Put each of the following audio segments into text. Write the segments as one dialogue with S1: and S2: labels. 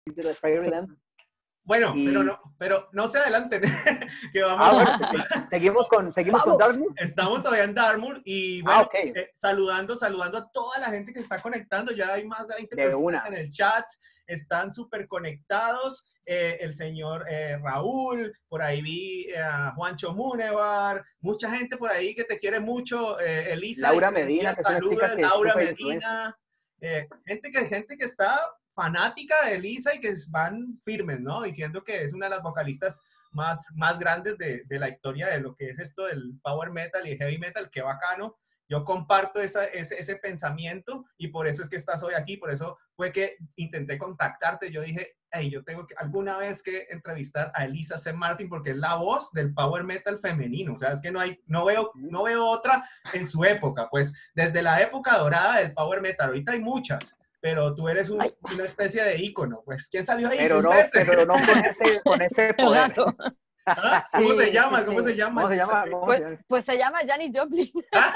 S1: Into the Fairy Land.
S2: Bueno,
S1: Y...
S2: pero no se adelanten. Que vamos,
S1: bueno, pues, seguimos con Dartmoor.
S2: Estamos todavía en Dartmoor y bueno,
S1: okay.
S2: saludando a toda la gente que está conectando. Ya hay más de 20 personas en el chat. Están súper conectados. El señor Raúl, por ahí vi a Juancho Munevar, mucha gente por ahí que te quiere mucho. Elisa,
S1: Laura Medina, que es una chica que
S2: Laura
S1: es
S2: Medina. Gente que está fanática de Elisa y que van firmes, ¿no? Diciendo que es una de las vocalistas más grandes de la historia de lo que es esto del power metal y heavy metal. Qué bacano. Yo comparto ese pensamiento y por eso es que estás hoy aquí, por eso fue que intenté contactarte. Yo dije, hey, yo tengo alguna vez que entrevistar a Elisa C. Martin porque es la voz del power metal femenino. O sea, es que no veo otra en su época. Pues desde la época dorada del power metal, ahorita hay muchas, pero tú eres una especie de ícono. Pues, ¿quién salió ahí?
S1: Pero no con ese poder.
S2: ¿Ah? ¿Cómo se llama? Sí. ¿Cómo se llama?
S3: Pues se llama Janis Joplin.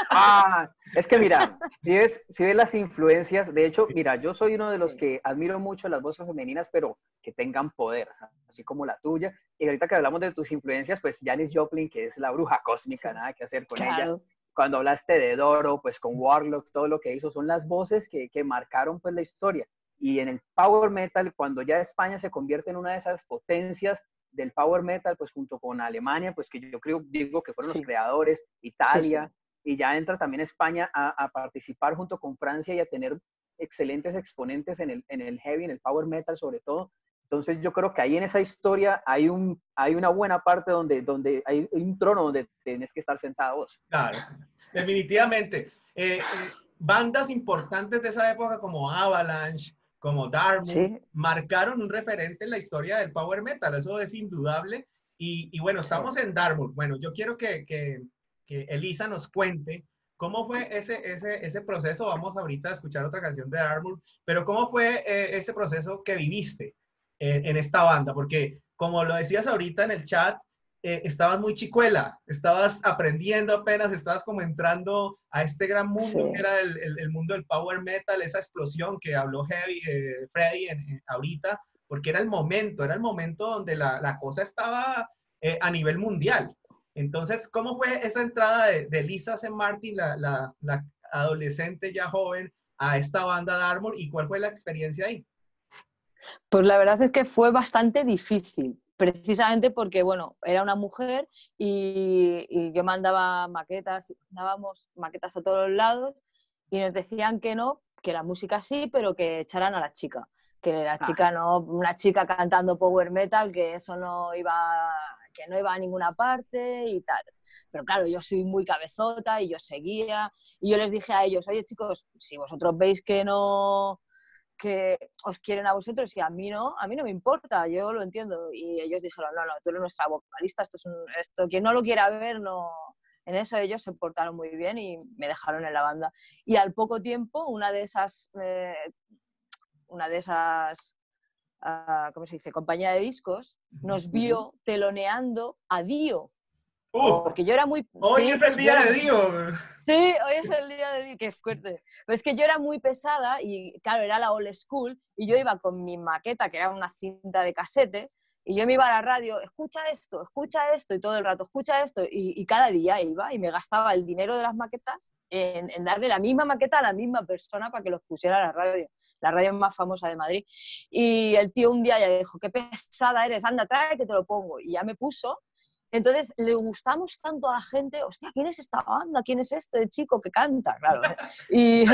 S1: Es que mira, si ves las influencias, de hecho, mira, yo soy uno de los que admiro mucho las voces femeninas, pero que tengan poder, así como la tuya. Y ahorita que hablamos de tus influencias, pues Janis Joplin, que es la bruja cósmica, nada que hacer con ella. Cuando hablaste de Doro, pues con Warlock, todo lo que hizo son las voces que marcaron pues la historia. Y en el power metal, cuando ya España se convierte en una de esas potencias del power metal, pues junto con Alemania, pues que yo digo que fueron los creadores, Italia, y ya entra también España a participar junto con Francia y a tener excelentes exponentes en el heavy, en el power metal sobre todo. Entonces yo creo que ahí en esa historia hay una buena parte donde hay un trono donde tienes que estar sentado vos.
S2: Claro, definitivamente. Bandas importantes de esa época como Avalanche, como Dartmoor, marcaron un referente en la historia del power metal, eso es indudable. Y bueno, estamos en Dartmoor. Bueno, yo quiero que Elisa nos cuente cómo fue ese proceso. Vamos ahorita a escuchar otra canción de Dartmoor, pero cómo fue ese proceso que viviste en esta banda, porque como lo decías ahorita en el chat, estabas muy chicuela, estabas aprendiendo apenas, estabas como entrando a este gran mundo que era el mundo del power metal, esa explosión que habló Freddy ahorita, porque era el momento donde la cosa estaba a nivel mundial. Entonces, ¿cómo fue esa entrada de Lisa C. Martin, la adolescente ya joven, a esta banda Dartmoor, y cuál fue la experiencia ahí?
S3: Pues la verdad es que fue bastante difícil, precisamente porque, bueno, era una mujer y yo mandaba mandábamos maquetas a todos los lados y nos decían que no, que la música sí, pero que echaran a la chica. Que la chica no, una chica cantando power metal, que eso no iba a ninguna parte y tal. Pero claro, yo soy muy cabezota y yo seguía y yo les dije a ellos, oye chicos, si vosotros veis que os quieren a vosotros y a mí no me importa, yo lo entiendo. Y ellos dijeron, no, tú eres nuestra vocalista, esto quien no lo quiera ver, no. En eso ellos se portaron muy bien y me dejaron en la banda. Y al poco tiempo, una de esas ¿cómo se dice? Compañía de discos, nos vio teloneando a Dio. Porque yo era muy...
S2: Hoy es el día de Dio.
S3: Sí, hoy es el día de Dio, qué fuerte. Pero es que yo era muy pesada y, claro, era la old school y yo iba con mi maqueta, que era una cinta de casete, y yo me iba a la radio, escucha esto, y todo el rato, escucha esto, y cada día iba y me gastaba el dinero de las maquetas en darle la misma maqueta a la misma persona para que los pusiera a la radio más famosa de Madrid. Y el tío un día ya dijo, qué pesada eres, anda, trae que te lo pongo. Y ya me puso. Entonces le gustamos tanto a la gente, hostia, ¿quién es esta banda? ¿Quién es este chico que canta? Claro. Y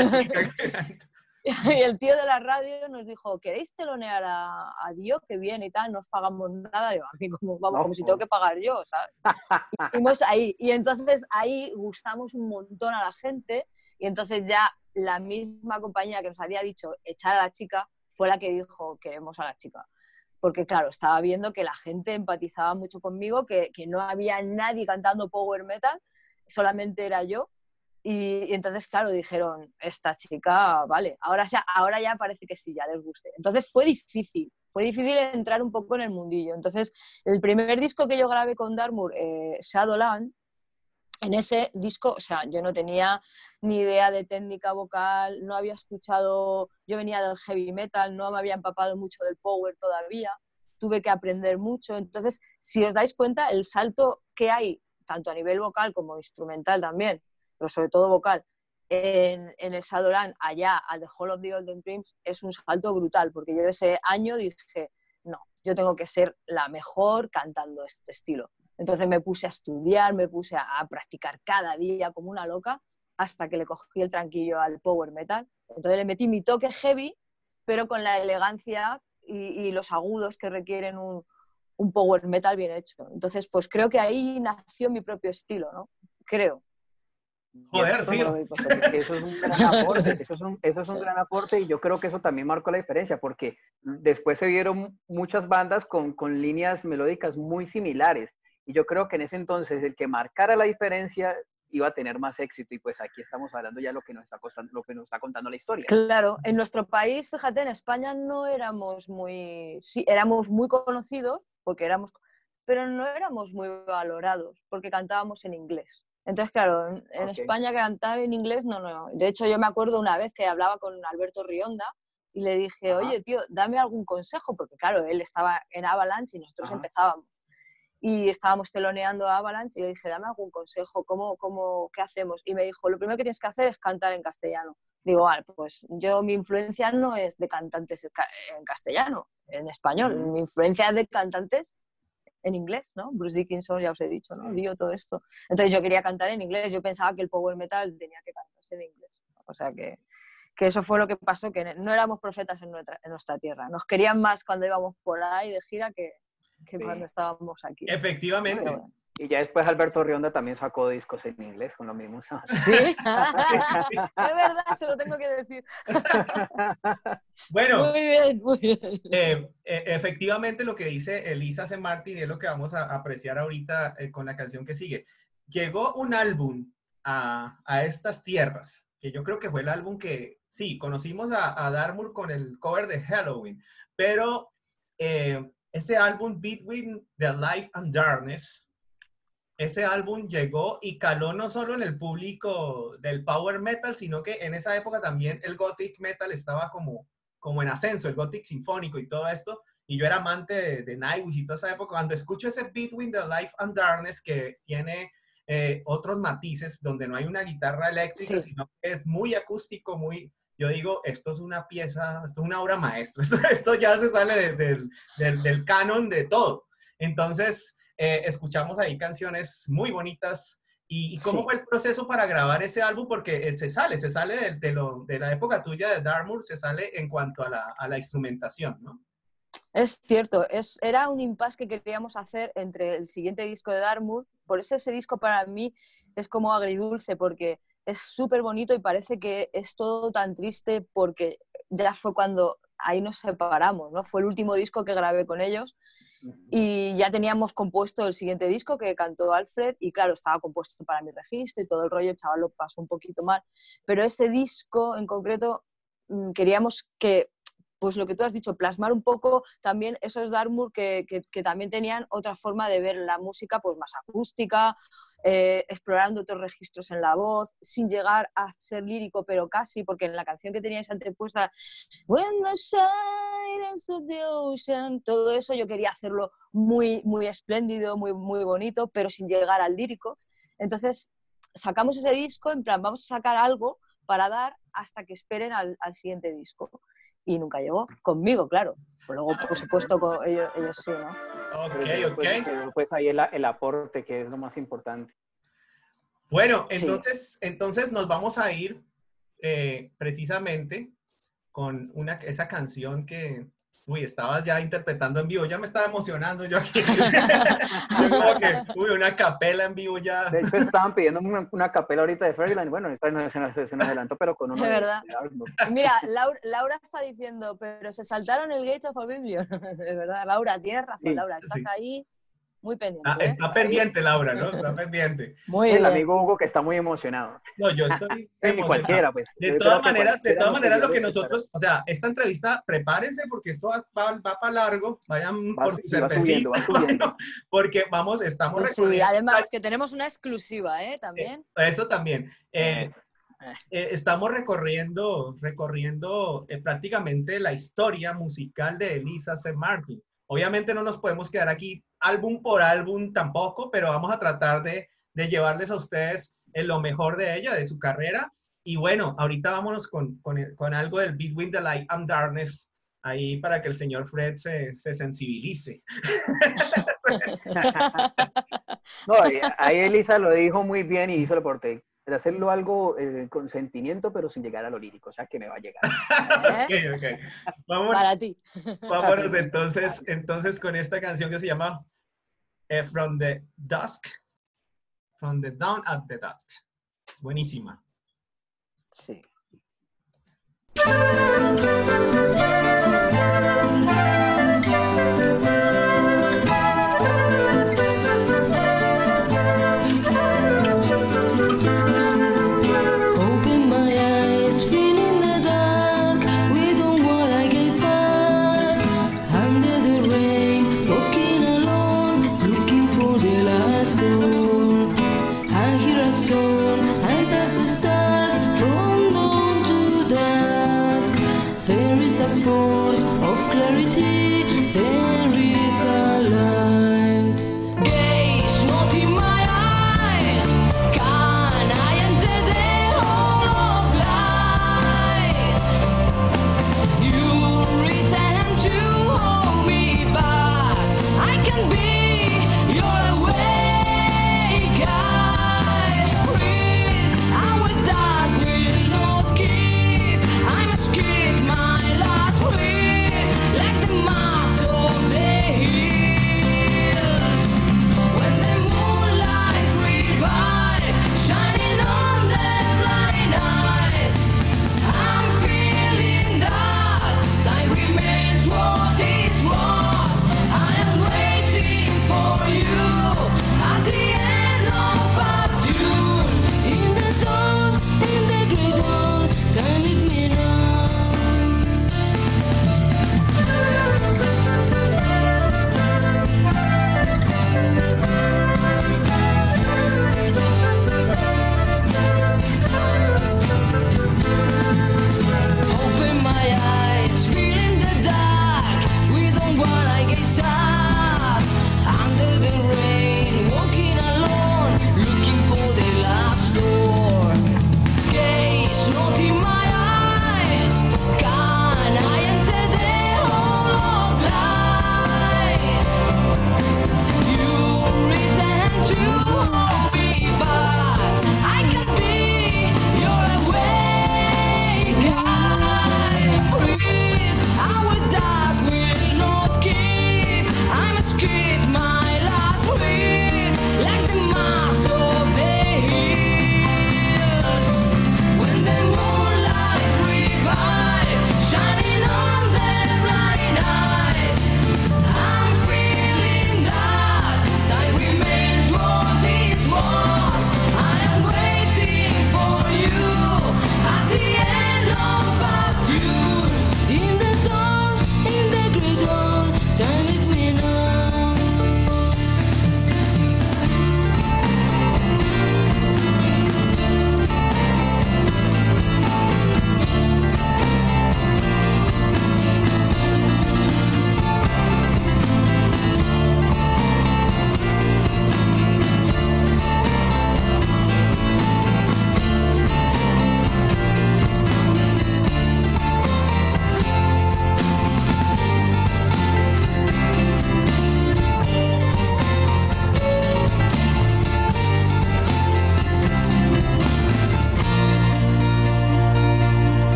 S3: el tío de la radio nos dijo, ¿queréis telonear a Dio que viene y tal? No os pagamos nada. Yo, a mí como si tengo que pagar yo, ¿sabes? Y fuimos ahí. Y entonces ahí gustamos un montón a la gente y entonces ya la misma compañía que nos había dicho echar a la chica fue la que dijo, queremos a la chica. Porque, claro, estaba viendo que la gente empatizaba mucho conmigo, que no había nadie cantando power metal, solamente era yo. Y entonces, claro, dijeron, esta chica, vale, ahora ya parece que sí, ya les guste. Entonces fue difícil entrar un poco en el mundillo. Entonces, el primer disco que yo grabé con Dartmoor, Shadowland, en ese disco, o sea, yo no tenía ni idea de técnica vocal, no había escuchado, yo venía del heavy metal, no me había empapado mucho del power todavía, tuve que aprender mucho. Entonces, si os dais cuenta, el salto que hay, tanto a nivel vocal como instrumental también, pero sobre todo vocal, en el Shadowland, allá al The Hall of the Olden Dreams, es un salto brutal, porque yo ese año dije, no, yo tengo que ser la mejor cantando este estilo. Entonces me puse a estudiar, me puse a practicar cada día como una loca, hasta que le cogí el tranquillo al power metal. Entonces le metí mi toque heavy, pero con la elegancia y los agudos que requieren un power metal bien hecho. Entonces, pues creo que ahí nació mi propio estilo, ¿no? Creo.
S1: Y eso es
S2: Joder,
S1: como lo
S2: tío.
S1: veis vosotros. Eso es un gran aporte, eso es un gran aporte y yo creo que eso también marcó la diferencia porque después se vieron muchas bandas con líneas melódicas muy similares y yo creo que en ese entonces el que marcara la diferencia iba a tener más éxito y pues aquí estamos hablando ya lo que nos está costando, lo que nos está contando la historia.
S3: Claro, en nuestro país, fíjate, en España no éramos muy, sí, éramos muy conocidos porque éramos, pero no éramos muy valorados porque cantábamos en inglés. Entonces, claro, en
S1: Okay.
S3: España cantar en inglés no. De hecho, yo me acuerdo una vez que hablaba con Alberto Rionda y le dije,
S1: Ajá.
S3: oye, tío, dame algún consejo, porque claro, él estaba en Avalanche y nosotros
S1: Ajá.
S3: empezábamos. Y estábamos teloneando a Avalanche y le dije, dame algún consejo, ¿qué hacemos? Y me dijo, lo primero que tienes que hacer es cantar en castellano. Digo, vale, pues yo mi influencia no es de cantantes en castellano, en español, mi influencia es de cantantes en inglés, ¿no? Bruce Dickinson, ya os he dicho, ¿no? Dio todo esto. Entonces yo quería cantar en inglés, yo pensaba que el power metal tenía que cantarse en inglés. O sea que eso fue lo que pasó, que no éramos profetas en nuestra tierra. Nos querían más cuando íbamos por ahí de gira que
S1: Sí.
S3: cuando estábamos aquí.
S2: Efectivamente.
S3: Bueno.
S1: Y ya después Alberto Rionda también sacó discos en inglés con lo mismo.
S3: Sí, es verdad, se lo tengo que decir.
S2: Bueno,
S3: Muy bien, muy bien.
S2: efectivamente lo que dice Elisa C. Martin es lo que vamos a apreciar ahorita con la canción que sigue. Llegó un álbum a estas tierras, que yo creo que fue el álbum que, sí, conocimos a Darmour con el cover de Halloween, pero ese álbum Between the Light and Darkness, ese álbum llegó y caló no solo en el público del power metal, sino que en esa época también el gothic metal estaba como en ascenso, el gothic sinfónico y todo esto, y yo era amante de Nightwish y toda esa época. Cuando escucho ese Between the Light and Darkness que tiene otros matices, donde no hay una guitarra eléctrica,
S3: Sí.
S2: sino que es muy acústico, yo digo, esto es una pieza, esto es una obra maestra, esto ya se sale del canon de todo. Entonces, escuchamos ahí canciones muy bonitas. ¿Y cómo
S3: Sí.
S2: fue el proceso para grabar ese álbum? Porque se sale de la época tuya de Darmour, se sale en cuanto a la instrumentación, ¿no?
S3: Es cierto, era un impasse que queríamos hacer entre el siguiente disco de Darmour. Por eso ese disco para mí es como agridulce, porque es súper bonito y parece que es todo tan triste porque ya fue cuando ahí nos separamos, ¿no? Fue el último disco que grabé con ellos y ya teníamos compuesto el siguiente disco que cantó Alfred y claro, estaba compuesto para mi registro y todo el rollo, el chaval lo pasó un poquito mal, pero ese disco en concreto queríamos que, pues lo que tú has dicho, plasmar un poco también esos Darmour que también tenían otra forma de ver la música, pues más acústica, explorando otros registros en la voz, sin llegar a ser lírico, pero casi, porque en la canción que teníais antepuesta, When the silence of the ocean, todo eso yo quería hacerlo muy, muy espléndido, muy, muy bonito, pero sin llegar al lírico. Entonces sacamos ese disco, en plan, vamos a sacar algo para dar hasta que esperen al siguiente disco. Y nunca llegó, conmigo, claro. Luego, por supuesto, con ellos sí, ¿no?
S2: Ok.
S1: Pues ahí el aporte, que es lo más importante.
S2: Bueno,
S3: Sí.
S2: entonces nos vamos a ir precisamente con esa canción que, estabas ya interpretando en vivo. Ya me estaba emocionando yo aquí. Yo como que, una capela en vivo ya.
S1: De hecho, estaban pidiendo una capela ahorita de Fairyland. Bueno, esta no se nos adelantó, pero con uno
S3: Es verdad.
S1: de Darmour.
S3: Mira, Laura está diciendo, pero se saltaron el Gates of Oblivion. Es verdad, Laura, tienes razón,
S1: Sí,
S3: Laura, estás
S2: sí.
S3: ahí. muy pendiente.
S2: Está pendiente, Laura, ¿no? Está pendiente.
S3: Muy
S1: El
S3: bien.
S1: amigo Hugo que está muy emocionado.
S2: No, yo estoy
S1: Y
S2: emocionado.
S1: cualquiera, pues.
S2: De
S1: Yo
S2: todas
S1: creo que
S2: maneras,
S1: cualquiera nos
S2: lo que
S1: seguidores
S2: nosotros, o sea, esta entrevista, prepárense porque esto va para largo, vayan
S1: va
S2: por su
S1: subiendo,
S2: cervecita,
S1: va subiendo.
S2: porque estamos
S3: Sí,
S2: recorriendo.
S3: además que tenemos una exclusiva, también.
S2: Eso también. Estamos recorriendo prácticamente la historia musical de Elisa C. Martin. Obviamente no nos podemos quedar aquí álbum por álbum tampoco, pero vamos a tratar de llevarles a ustedes lo mejor de ella, de su carrera. Y bueno, ahorita vámonos con algo del Between the Light and Darkness, ahí para que el señor Fred se sensibilice.
S1: No, ahí Elisa lo dijo muy bien y hizo el aporte. De hacerlo algo con sentimiento, pero sin llegar a lo lírico. O sea, que me va a llegar.
S2: Ok.
S3: Para ti.
S2: Vámonos entonces con esta canción que se llama From the Dusk, From the Dawn at the Dusk. Es buenísima.
S1: Sí.
S4: There is a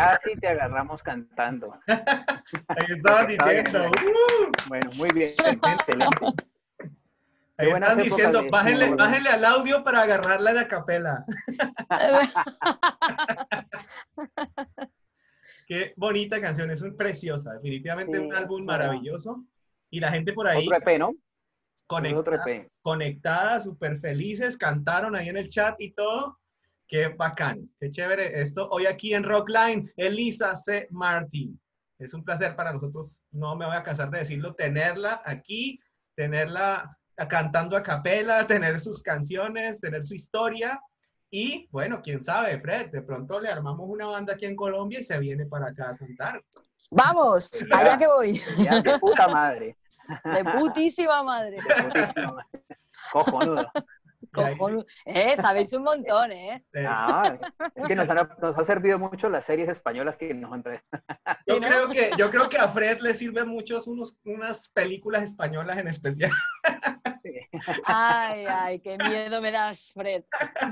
S1: casi te agarramos cantando.
S2: Ahí estaban diciendo.
S1: Bueno, muy bien, excelente.
S2: Ahí están diciendo, bájenle al audio para agarrarla en la capela. Qué bonita canción, es preciosa, definitivamente un álbum maravilloso. Y la gente por ahí
S1: otro EP, ¿no?
S2: conectada, súper felices, cantaron ahí en el chat y todo. Qué bacán, qué chévere esto. Hoy aquí en Rockline, Elisa C. Martin. Es un placer para nosotros, no me voy a cansar de decirlo, tenerla aquí, tenerla cantando a capela, tener sus canciones, tener su historia. Y bueno, quién sabe, Fred, de pronto le armamos una banda aquí en Colombia y se viene para acá a cantar.
S3: ¡Vamos! Allá que voy.
S1: Ya, de puta madre.
S3: De putísima madre.
S1: De putísima madre. Cojonudo.
S3: Cojonudo. Sabéis un montón, ¿eh?
S1: Es que nos ha servido mucho las series españolas que nos han traído.
S2: Yo creo que a Fred le sirven mucho unas películas españolas en especial.
S3: Ay, qué miedo me das, Fred.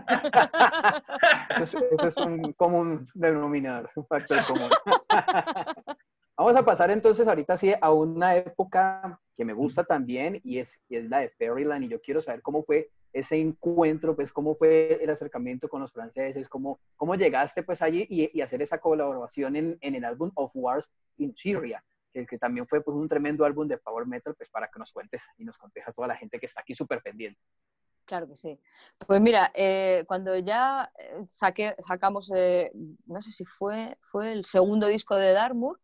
S1: Eso es un común denominador, un factor común. Vamos a pasar entonces ahorita sí a una época que me gusta también y es la de Fairyland, y yo quiero saber cómo fue ese encuentro, pues cómo fue el acercamiento con los franceses, cómo llegaste pues allí y hacer esa colaboración en el álbum Of Wars in Syria, que también fue pues un tremendo álbum de power metal, pues para que nos cuentes y nos contes a toda la gente que está aquí súper pendiente.
S3: Claro que sí. Pues mira, cuando ya sacamos, no sé si fue el segundo disco de Dartmoor,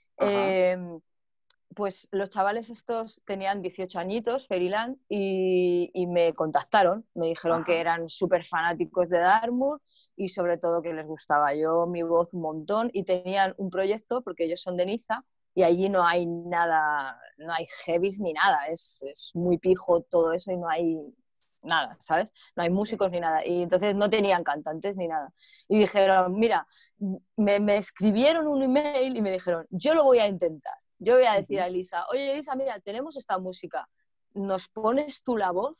S3: pues los chavales estos tenían 18 añitos, Fairyland, y me contactaron, me dijeron que eran súper fanáticos de Dartmoor y sobre todo que les gustaba mi voz un montón, y tenían un proyecto, porque ellos son de Niza, y allí no hay nada, no hay heavies ni nada, es muy pijo todo eso y no hay nada, ¿sabes? No hay músicos ni nada. Y entonces no tenían cantantes ni nada. Y dijeron, mira, me escribieron un email y me dijeron, yo lo voy a intentar. Yo voy a decir a Elisa, oye Elisa, mira, tenemos esta música, ¿nos pones tú la voz?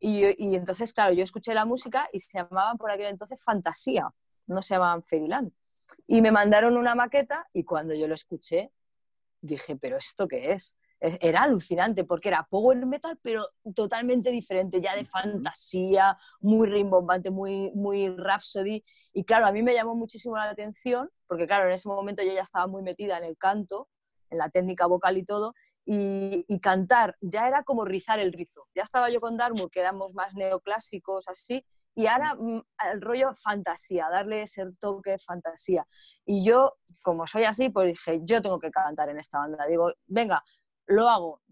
S3: Y entonces, claro, yo escuché la música y se llamaban por aquel entonces Fantasía, no se llamaban Fairyland. Y me mandaron una maqueta y cuando yo lo escuché, dije, ¿pero esto qué es? Era alucinante porque era power metal, pero totalmente diferente, ya de fantasía, muy rimbombante, muy, muy Rhapsody. Y claro, a mí me llamó muchísimo la atención, porque claro, en ese momento yo ya estaba muy metida en el canto, en la técnica vocal y todo, y cantar ya era como rizar el rizo. Ya estaba yo con Dartmoor, que éramos más neoclásicos, así, y ahora el rollo fantasía, darle ese toque fantasía. Y yo, como soy así, pues dije, yo tengo que cantar en esta banda. Digo, venga, lo hago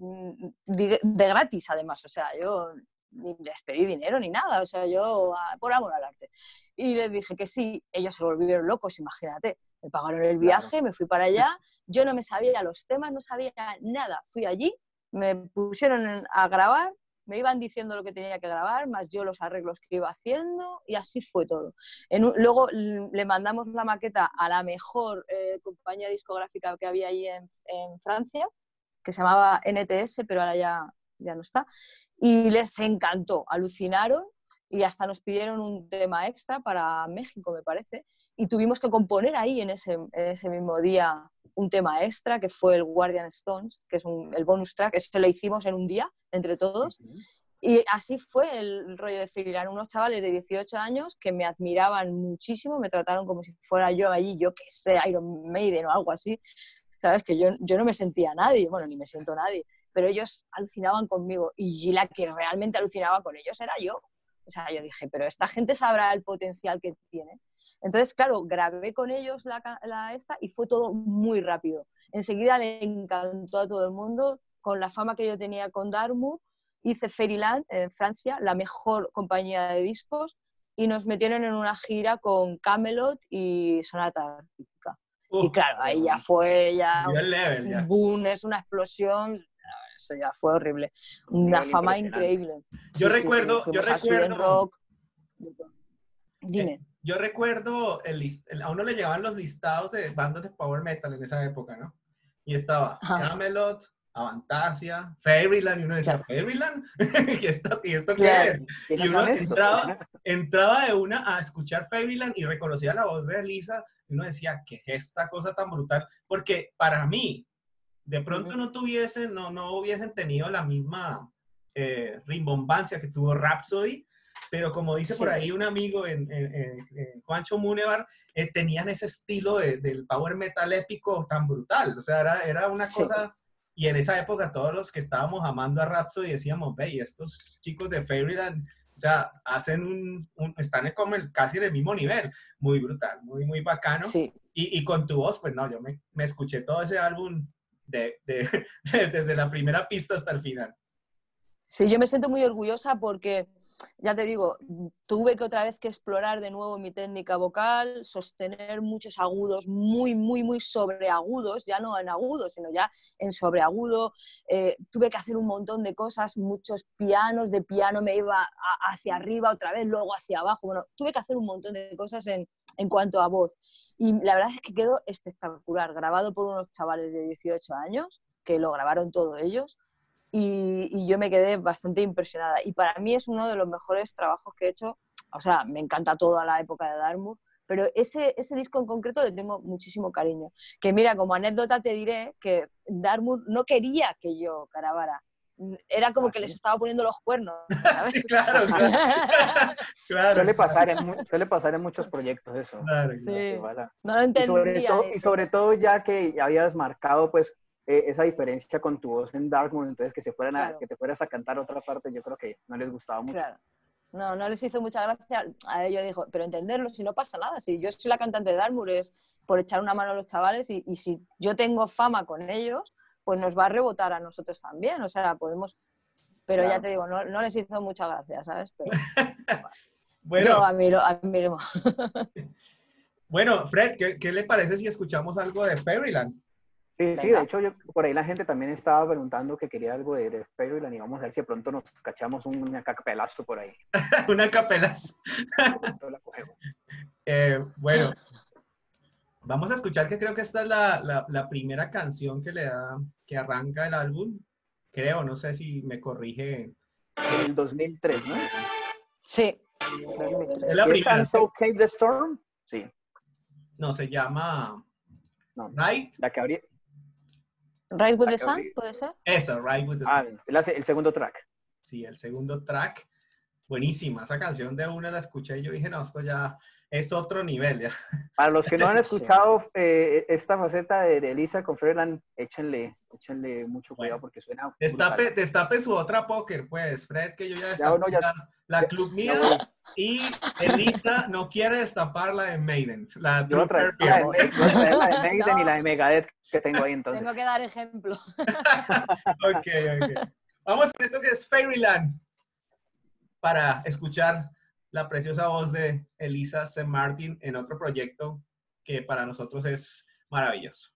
S3: de gratis además, o sea, yo ni les pedí dinero ni nada, o sea, yo por amor al arte. Y les dije que sí, ellos se volvieron locos, imagínate, me pagaron el viaje, me fui para allá, yo no me sabía los temas, no sabía nada, fui allí, me pusieron a grabar, me iban diciendo lo que tenía que grabar, más yo los arreglos que iba haciendo, y así fue todo. Luego le mandamos la maqueta a la mejor compañía discográfica que había allí en Francia, que se llamaba NTS, pero ahora ya no está, y les encantó, alucinaron, y hasta nos pidieron un tema extra para México, me parece, y tuvimos que componer ahí en ese mismo día un tema extra, que fue el Guardian Stones, que es el bonus track, eso lo hicimos en un día, entre todos, y así fue el rollo de Fairyland, unos chavales de 18 años que me admiraban muchísimo, me trataron como si fuera yo allí, yo que sé, Iron Maiden o algo así, ¿sabes? Que yo no me sentía nadie, bueno, ni me siento nadie, pero ellos alucinaban conmigo y la que realmente alucinaba con ellos era yo. O sea, yo dije, pero esta gente sabrá el potencial que tiene. Entonces, claro, grabé con ellos esta y fue todo muy rápido. Enseguida le encantó a todo el mundo, con la fama que yo tenía con Dartmoor, hice Fairyland en Francia, la mejor compañía de discos, y nos metieron en una gira con Kamelot y Sonata Ártica. Y claro, ahí ya fue un boom, es una explosión, eso ya fue horrible. Una fama increíble.
S2: Yo recuerdo...
S3: Rock. Dime.
S2: Yo recuerdo, a uno le llegaban los listados de bandas de power metal en esa época, ¿no? Y estaba Kamelot, Avantasia, Fairyland, y uno decía, ¿Fairyland? ¿Y esto qué
S3: Claro.
S2: es? Y uno entraba de una a escuchar Fairyland y reconocía la voz de Elisa, y uno decía, ¿qué es esta cosa tan brutal? Porque para mí, de pronto no hubiesen tenido la misma rimbombancia que tuvo Rhapsody, pero como dice por ahí un amigo en Juancho Munevar, tenían ese estilo del power metal épico tan brutal. O sea, era una cosa... Y en esa época todos los que estábamos amando a Rhapsody decíamos, ve, y estos chicos de Fairyland, o sea, hacen están como casi en el mismo nivel. Muy brutal, muy, muy bacano.
S3: Sí.
S2: Y con tu voz, pues no, yo me escuché todo ese álbum desde la primera pista hasta el final.
S3: Sí, yo me siento muy orgullosa porque, ya te digo, tuve que otra vez que explorar de nuevo mi técnica vocal, sostener muchos agudos muy, muy, muy sobreagudos, ya no en agudos, sino ya en sobreagudo. Tuve que hacer un montón de cosas, muchos pianos, de piano me iba hacia arriba otra vez, luego hacia abajo. Bueno, tuve que hacer un montón de cosas en cuanto a voz. Y la verdad es que quedó espectacular, grabado por unos chavales de 18 años, que lo grabaron todos ellos. Y yo me quedé bastante impresionada. Y para mí es uno de los mejores trabajos que he hecho. O sea, me encanta toda la época de Dartmoor, pero ese disco en concreto le tengo muchísimo cariño. Que mira, como anécdota te diré que Dartmoor no quería que yo grabara. Era como que les estaba poniendo los cuernos, ¿sabes?
S2: Sí, claro.
S1: Suele pasar en muchos proyectos eso.
S2: Claro,
S3: sí.
S1: Vale.
S3: No lo entendía.
S1: Y sobre todo ya que habías marcado, pues, esa diferencia con tu voz en Dartmoor, entonces que te fueras a cantar otra parte, yo creo que no les gustaba mucho.
S3: Claro. No les hizo mucha gracia. A ellos dijo, pero entenderlo, si no pasa nada, si yo soy la cantante de Dartmoor, es por echar una mano a los chavales y si yo tengo fama con ellos, pues nos va a rebotar a nosotros también, o sea, podemos... Pero claro. Ya te digo, no les hizo mucha gracia, ¿sabes? Pero,
S2: bueno,
S3: yo admiro.
S2: Bueno, Fred, ¿qué le parece si escuchamos algo de Fairyland?
S1: Sí, de hecho, por ahí la gente también estaba preguntando que quería algo de Fairyland y vamos a ver si de pronto nos cachamos un acapelazo por ahí.
S2: Un acapelazo. Bueno, vamos a escuchar que creo que esta es la primera canción que arranca el álbum. Creo, no sé si me corrige.
S1: El 2003, ¿no?
S3: Sí, 2003.
S2: ¿Es la primera?
S1: So Cave the Storm? Sí.
S2: No, se llama... Right?
S1: La que habría...
S3: Ride with the Sun, ¿puede ser?
S2: Esa, Ride with the Sun.
S1: El segundo track.
S2: Sí, el segundo track. Buenísima. Esa canción de una la escuché y yo dije, no, esto ya es otro nivel. Ya.
S1: Para los que no han escuchado esta faceta de Elisa con Fairyland, échenle mucho cuidado porque suena...
S2: Destape su otra póker, pues, Fred, que yo ya destapé la Club Mía y Elisa no quiere destapar la de Maiden. La de
S1: Maiden y la de Megadeth que tengo ahí entonces.
S3: Tengo que dar ejemplo.
S2: Ok. Vamos con esto que es Fairyland para escuchar la preciosa voz de Elisa St. Martin en otro proyecto que para nosotros es maravilloso.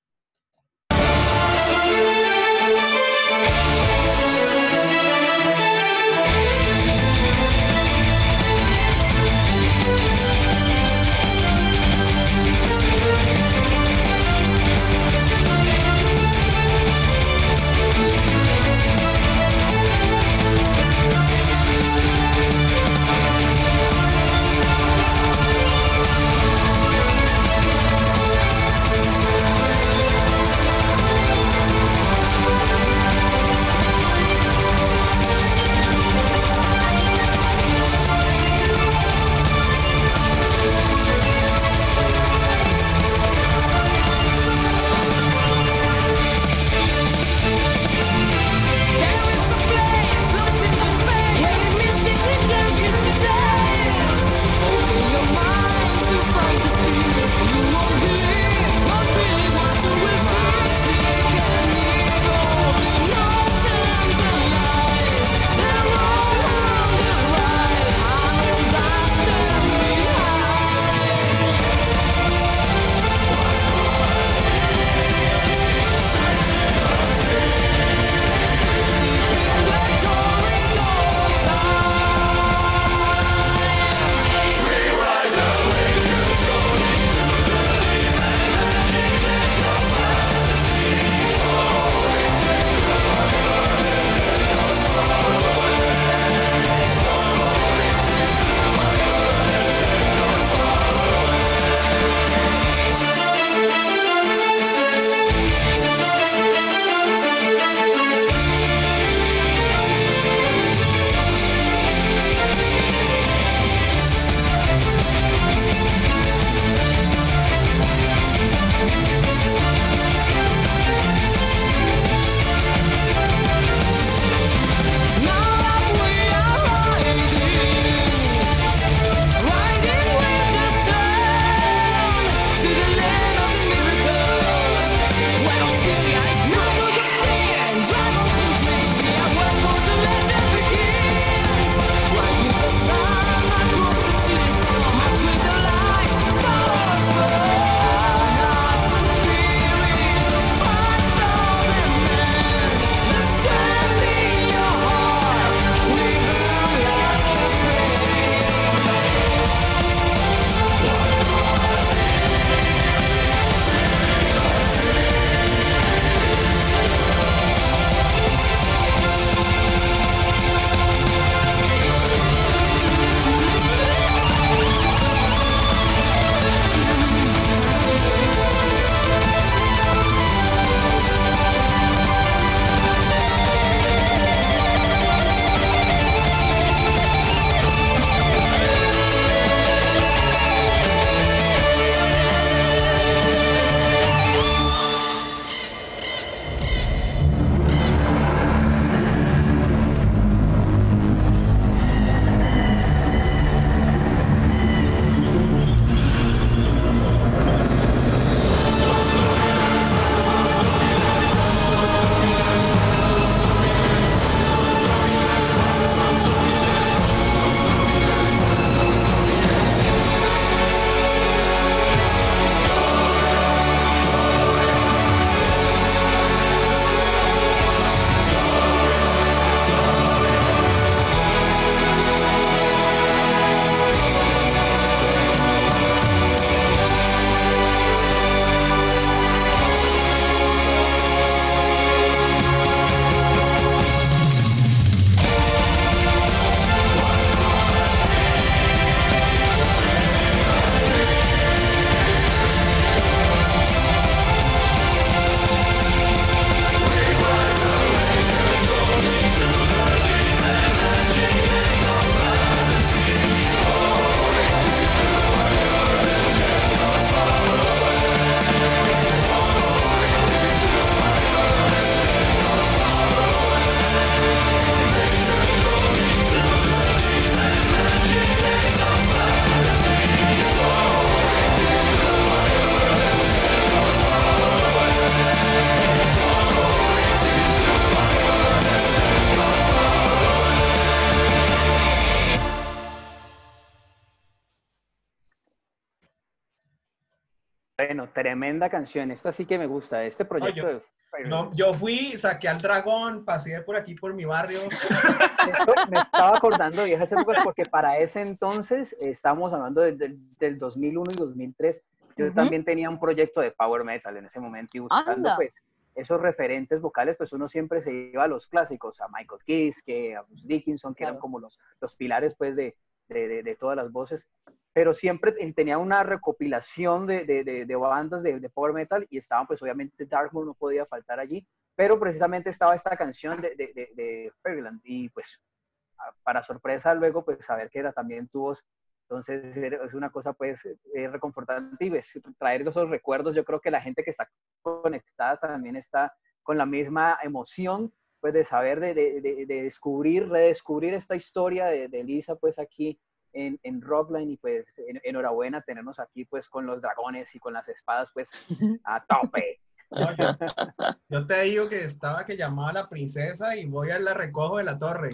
S1: Bueno, tremenda canción. Esta sí que me gusta. Este proyecto de
S2: No, yo fui, saqué al dragón, pasé por aquí por mi barrio.
S1: Esto me estaba acordando de viejas épocas porque para ese entonces, estábamos hablando del 2001 y 2003, yo también tenía un proyecto de power metal en ese momento y buscando
S3: Anda.
S1: pues esos referentes vocales, pues uno siempre se iba a los clásicos, a Michael Kiske, a Bruce Dickinson, que eran como los pilares pues de todas las voces, pero siempre tenía una recopilación de bandas de power metal y estaban pues obviamente Darkmoor no podía faltar allí, pero precisamente estaba esta canción de Fairyland y pues para sorpresa luego pues saber que era también tu voz, entonces es una cosa pues reconfortante y ves, traer esos recuerdos. Yo creo que la gente que está conectada también está con la misma emoción pues de saber, de descubrir, redescubrir esta historia de Lisa pues aquí en Rockline y pues enhorabuena tenernos aquí pues con los dragones y con las espadas pues a tope.
S2: No, yo te digo que estaba que llamaba a la princesa y voy a la recojo de la torre.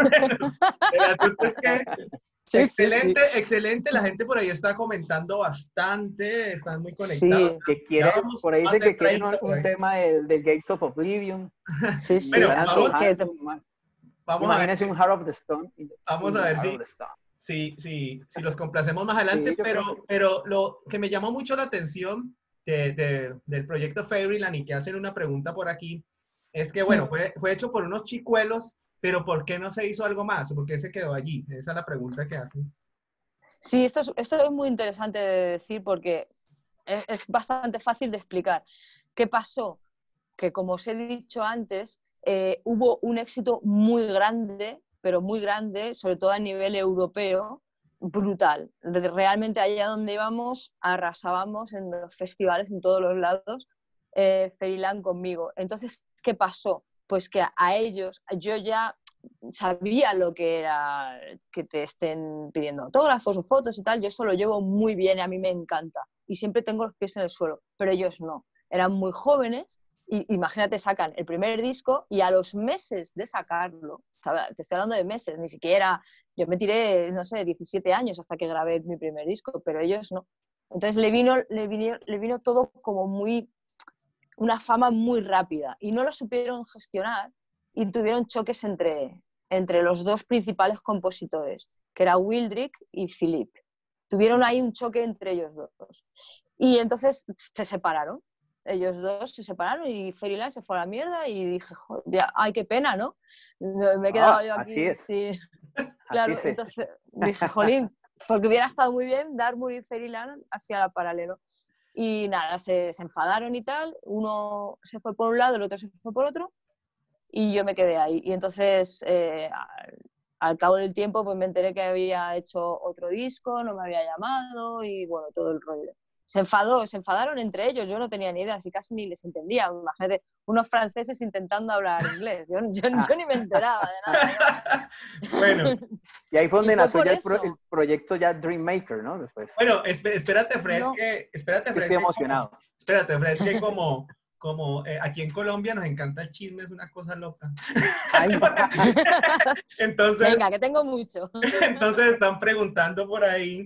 S2: El asunto es que
S3: Sí,
S2: excelente,
S3: sí, sí.
S2: excelente. La gente por ahí está comentando bastante, están muy conectados.
S3: Sí,
S1: Que quieren, por ahí
S2: Más
S1: dice
S2: de
S1: que quieren
S2: 30 por
S1: un
S2: ahí.
S1: tema del Gates of Oblivion.
S3: sí, sí.
S2: Bueno,
S1: Están
S2: vamos,
S1: antojando.
S2: vamos a ver,
S1: Imagínense un Heart of the Stone.
S2: vamos a ver
S1: Heart
S2: si,
S1: of the Stone.
S2: si los complacemos más adelante,
S1: Sí, yo creo que
S2: pero lo que me llamó mucho la atención del proyecto Fairyland y que hacen una pregunta por aquí, es que, bueno, fue hecho por unos chicuelos, pero ¿por qué no se hizo algo más? ¿Por qué se quedó allí? Esa es la pregunta que hacen.
S3: Sí, esto es muy interesante de decir porque es bastante fácil de explicar. ¿Qué pasó? Que como os he dicho antes, hubo un éxito muy grande, pero muy grande, sobre todo a nivel europeo, brutal. Realmente allá donde íbamos, arrasábamos en los festivales, en todos los lados, Fairyland conmigo. Entonces, ¿qué pasó? Pues que a ellos, yo ya sabía lo que era que te estén pidiendo autógrafos o fotos y tal, yo eso lo llevo muy bien, a mí me encanta y siempre tengo los pies en el suelo, pero ellos no, eran muy jóvenes y imagínate, sacan el primer disco y a los meses de sacarlo, te estoy hablando de meses, ni siquiera, yo me tiré, no sé, 17 años hasta que grabé mi primer disco, pero ellos no. Entonces le vino todo como muy, una fama muy rápida y no lo supieron gestionar y tuvieron choques entre los dos principales compositores, que era Wildrick y Philip. Tuvieron ahí un choque entre ellos dos. Y entonces se separaron. Ellos dos se separaron y Fairyland se fue a la mierda y dije, joder, ya, ay, qué pena, ¿no? Me he quedado yo
S1: así
S3: aquí.
S1: es.
S3: Sí.
S1: Así
S3: Claro,
S1: es.
S3: entonces dije, jolín, porque hubiera estado muy bien Dartmoor y Fairyland hacia la paralelo. Y nada, se enfadaron y tal, uno se fue por un lado, el otro se fue por otro, y yo me quedé ahí. Y entonces, al cabo del tiempo, pues me enteré que había hecho otro disco, no me había llamado, y bueno, todo el rollo. Se enfadaron entre ellos, yo no tenía ni idea, así casi ni les entendía. Imagínate, unos franceses intentando hablar inglés, yo ni me enteraba de nada.
S2: Bueno.
S1: Y ahí fue donde
S3: y fue
S1: nació
S3: por
S1: ya
S3: eso.
S1: el proyecto ya Dream Maker, ¿no? Después.
S2: Bueno, espérate, Fred,
S3: No.
S2: espérate, Fred,
S1: Estoy emocionado.
S2: Espérate, Fred, que como aquí en Colombia nos encanta el chisme, es una cosa loca.
S1: Ay.
S2: Entonces,
S3: venga, que tengo mucho.
S2: Entonces están preguntando por ahí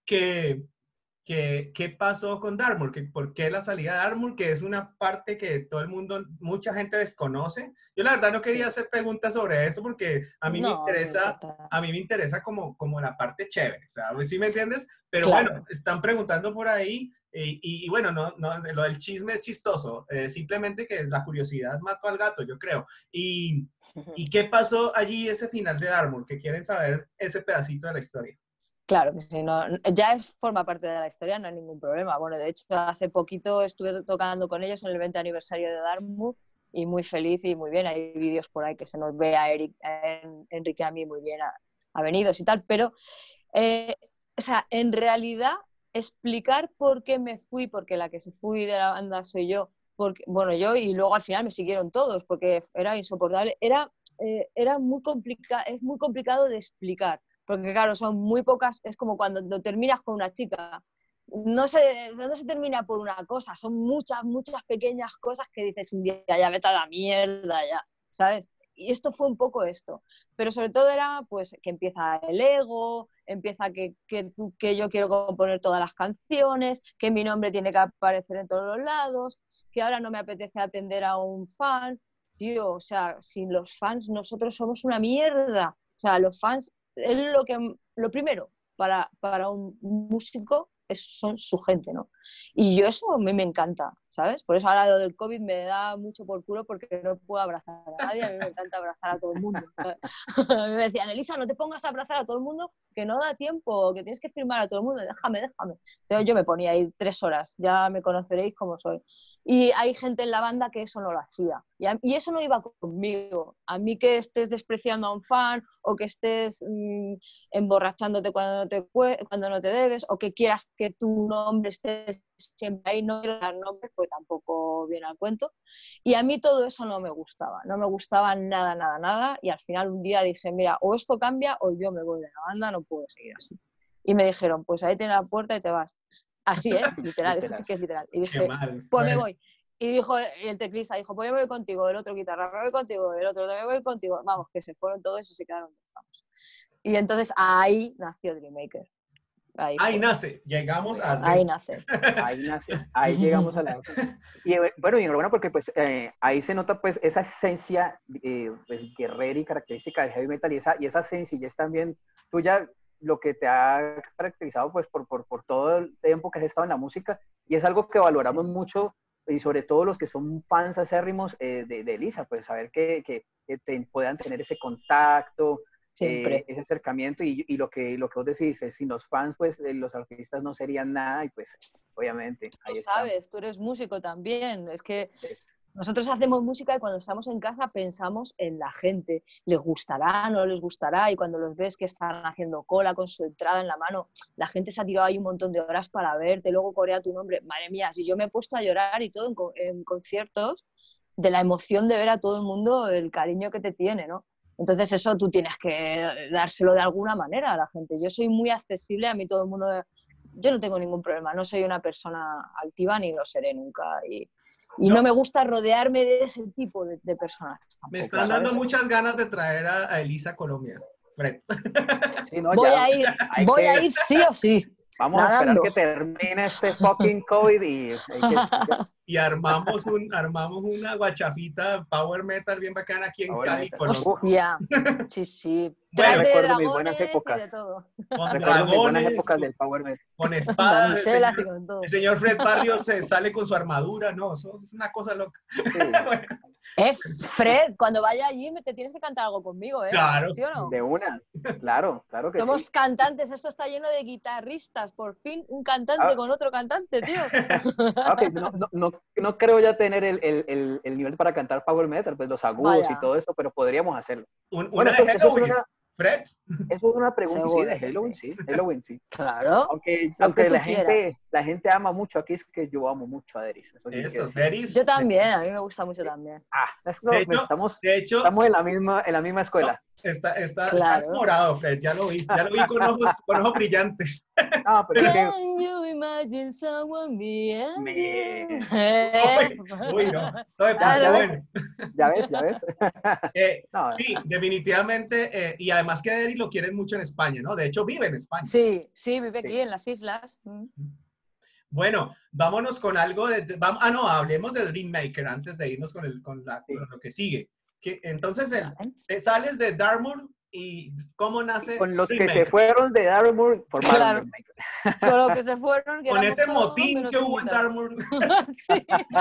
S2: qué pasó con Dartmoor, por qué la salida de Dartmoor, que es una parte que todo el mundo, mucha gente desconoce. Yo la verdad no quería hacer preguntas sobre eso porque a mí me interesa como la parte chévere, o sea, ¿sí me entiendes? Pero
S3: claro.
S2: bueno, están preguntando por ahí y bueno, no, lo del chisme es chistoso, simplemente que la curiosidad mató al gato, yo creo. ¿Y qué pasó allí ese final de Dartmoor? Que quieren saber ese pedacito de la historia.
S3: Claro, que sí, no, ya forma parte de la historia, no hay ningún problema. Bueno, de hecho, hace poquito estuve tocando con ellos en el 20 aniversario de Dartmoor y muy feliz y muy bien. Hay vídeos por ahí que se nos ve a Enrique a mí muy bien avenidos y tal, pero o sea, en realidad explicar por qué me fui, porque la que se fui de la banda soy yo, porque, bueno, yo y luego al final me siguieron todos porque era insoportable, era muy es muy complicado de explicar. Porque claro, son muy pocas, es como cuando terminas con una chica, no se termina por una cosa, son muchas pequeñas cosas que dices un día, ya vete a la mierda, ya, ¿sabes? Y esto fue un poco esto, pero sobre todo era pues que empieza el ego, empieza que yo quiero componer todas las canciones, que mi nombre tiene que aparecer en todos los lados, que ahora no me apetece atender a un fan. Tío, o sea, sin los fans nosotros somos una mierda. O sea, los fans es lo primero para un músico son su gente, ¿no? Y yo eso a mí me encanta, ¿sabes? Por eso ahora lo del COVID me da mucho por culo porque no puedo abrazar a nadie, a mí me encanta abrazar a todo el mundo, ¿sabes? A mí me decían, Elisa, no te pongas a abrazar a todo el mundo, que no da tiempo, que tienes que firmar a todo el mundo, déjame. Entonces yo me ponía ahí 3 horas, ya me conoceréis cómo soy. Y hay gente en la banda que eso no lo hacía. Y eso no iba conmigo. A mí que estés despreciando a un fan o que estés emborrachándote cuando no te debes o que quieras que tu nombre esté siempre ahí, no quiero dar nombres porque tampoco viene al cuento. Y a mí todo eso no me gustaba. No me gustaba nada. Y al final un día dije, mira, o esto cambia o yo me voy de la banda, no puedo seguir así. Y me dijeron, pues ahí tienes la puerta y te vas. Así, literal, esto sí que es literal. Y dije, pues me voy. Y dijo el teclista, dijo, pues yo me voy contigo, el otro guitarra, me voy contigo, el otro me voy contigo. Vamos, que se fueron todos y se quedaron todos. Y entonces ahí nació Dream Maker.
S2: Ahí nace, llegamos a Dream.
S3: Ahí nace.
S1: Ahí llegamos a la... Y bueno, y enhorabuena porque pues ahí se nota pues esa esencia pues, guerrera y característica del heavy metal y esa sencillez también tuya, lo que te ha caracterizado pues por todo el tiempo que has estado en la música y es algo que valoramos mucho y sobre todo los que son fans acérrimos de Elisa, pues saber que puedan tener ese contacto, ese acercamiento y lo que vos decís, sin los fans pues los artistas no serían nada y pues obviamente ahí está.
S3: Tú sabes, tú eres músico también, es que... Nosotros hacemos música y cuando estamos en casa pensamos en la gente. ¿Les gustará? ¿No les gustará? Y cuando los ves que están haciendo cola con su entrada en la mano, la gente se ha tirado ahí un montón de horas para verte, luego corea tu nombre. Madre mía, si yo me he puesto a llorar y todo en conciertos de la emoción de ver a todo el mundo el cariño que te tiene, ¿no? Entonces eso tú tienes que dárselo de alguna manera a la gente. Yo soy muy accesible, a mí todo el mundo... Yo no tengo ningún problema, no soy una persona altiva ni lo seré nunca y no me gusta rodearme de ese tipo de personas. Tampoco,
S2: me están dando muchas ganas de traer a Elisa a Colombia. Fred.
S1: Sí, no,
S3: voy a ir sí o sí.
S1: Vamos a esperar que termine este fucking COVID
S2: y armamos una guachafita power metal bien bacana aquí en Cali.
S3: Hostia, sí.
S1: Bueno, recuerdo mis buenas épocas.
S3: De todo.
S2: Con
S1: recuerdo mis buenas épocas del power metal.
S2: Con espadas.
S3: El
S2: señor Fred Barrios se sale con su armadura. No, eso es una cosa loca.
S1: Sí.
S3: Fred, cuando vaya allí te tienes que cantar algo conmigo, ¿eh?
S2: Claro.
S3: ¿Sí o no?
S1: De una. Claro que
S3: Somos
S1: sí.
S3: cantantes, esto está lleno de guitarristas. Por fin un cantante con otro cantante, tío.
S1: Okay, no creo ya tener el nivel para cantar power metal, pues los agudos y todo eso, pero podríamos hacerlo.
S2: Bueno, eso es Fred.
S1: Eso es una pregunta,
S3: seguro,
S1: sí, de Halloween, sí.
S3: Claro.
S1: Aunque la gente ama mucho aquí, es que yo amo mucho a Deris.
S2: Eso, Deris.
S3: Yo también, a mí me gusta mucho también.
S1: Estamos en la misma escuela.
S2: Está morado, Fred, ya lo vi con ojos brillantes.
S1: No, pero
S3: Can you imagine someone
S2: Uy, no.
S1: ¿Ya ves?
S2: Sí, definitivamente. Y además que Deris lo quieren mucho en España, ¿no? De hecho, vive en España.
S3: Sí, vive aquí en las islas.
S2: Bueno, vámonos con algo de... hablemos de Dream Maker antes de irnos con lo que sigue. Entonces, sales de Dartmoor y ¿cómo nace
S1: con los
S2: Dream
S1: que
S2: Maker?
S1: se fueron de Dartmoor formaron Dream Maker.
S3: Con los que se fueron.
S2: Con ese motín que hubo en Dartmoor.
S3: Sí.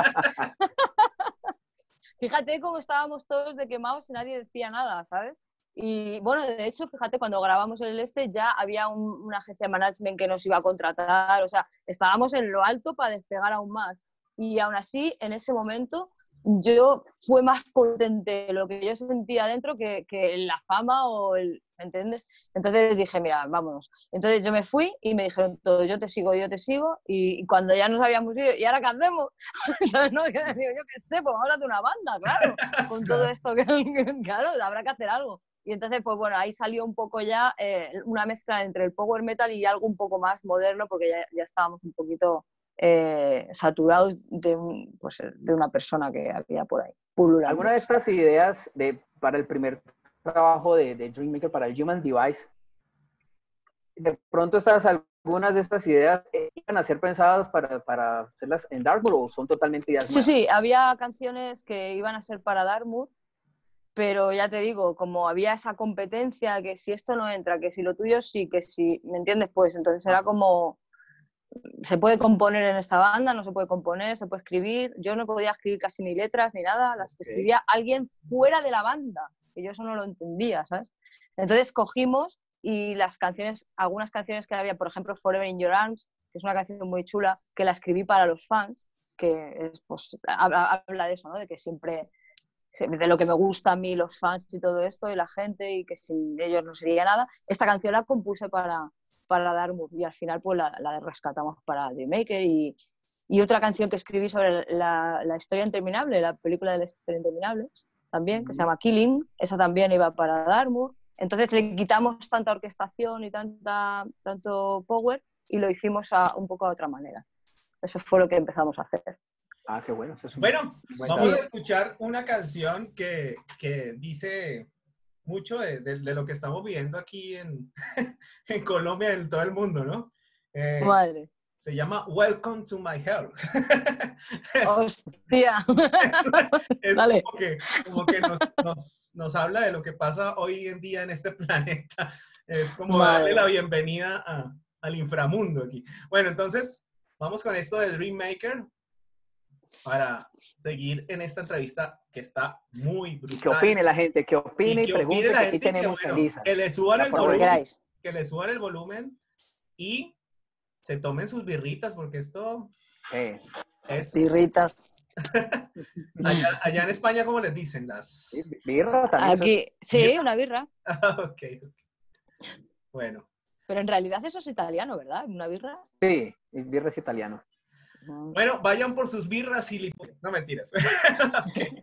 S3: Fíjate cómo estábamos todos de quemados y nadie decía nada, ¿sabes? Y bueno, de hecho, fíjate, cuando grabamos el ya había una agencia de management que nos iba a contratar, o sea, estábamos en lo alto para despegar aún más. Y aún así, en ese momento, fue más potente lo que yo sentía dentro que la fama o el... ¿Me entiendes? Entonces dije, mira, vámonos. Entonces yo me fui y me dijeron todo, yo te sigo. Y cuando ya nos habíamos ido, ¿y ahora qué hacemos? ¿No? Yo qué sé, pues ahora de una banda, claro. Con todo esto, claro, habrá que hacer algo. Y entonces, pues bueno, ahí salió un poco ya una mezcla entre el power metal y algo un poco más moderno, porque ya estábamos un poquito saturados de una persona que había por ahí. Pululando.
S1: ¿Alguna de estas ideas para el primer trabajo de Dream Maker, para el Human Device, de pronto algunas de estas ideas iban a ser pensadas para hacerlas en Dartmoor o son totalmente ideas nuevas.
S3: Sí, había canciones que iban a ser para Dartmoor, pero ya te digo, como había esa competencia, que si esto no entra, que si lo tuyo sí, que si, ¿me entiendes? Pues entonces era como, se puede componer en esta banda, no se puede componer, se puede escribir. Yo no podía escribir casi ni letras ni nada, las escribía alguien fuera de la banda, que yo eso no lo entendía, ¿sabes? Entonces cogimos y las canciones, algunas canciones que había, por ejemplo, Forever in Your Arms, que es una canción muy chula, que la escribí para los fans, que es, pues, habla de eso, ¿no? De que siempre, de lo que me gusta a mí, los fans y todo esto, y la gente, y que sin ellos no sería nada. Esta canción la compuse para Dartmoor y al final pues la rescatamos para Dream Maker y otra canción que escribí sobre la historia interminable, la película de la historia interminable también, que se llama Killing, esa también iba para Dartmoor. Entonces le quitamos tanta orquestación y tanto power y lo hicimos un poco de otra manera. Eso fue lo que empezamos a hacer.
S1: Ah, qué bueno. Eso es
S2: vamos a escuchar una canción que dice mucho de lo que estamos viviendo aquí en Colombia, en todo el mundo, ¿no?
S3: Madre.
S2: Se llama Welcome to My Hell.
S3: ¡Hostia!
S2: Es como que nos habla de lo que pasa hoy en día en este planeta. Es como darle la bienvenida al inframundo aquí. Bueno, entonces, vamos con esto de Dream Maker para seguir en esta entrevista que está muy brutal.
S1: Que opine la gente, que opine y pregunte, que aquí tenemos a Elisa.
S2: Que le suban el volumen, que le suban el volumen y se tomen sus birritas, porque esto es...
S3: Birritas.
S2: allá en España, ¿cómo les dicen? Las...
S1: ¿Birra también?
S3: Aquí, sí, una birra.
S2: Ok. Bueno.
S3: Pero en realidad eso es italiano, ¿verdad? ¿Una birra?
S1: Sí, birra es italiano.
S2: Bueno, vayan por sus birras y... No, mentiras. Okay.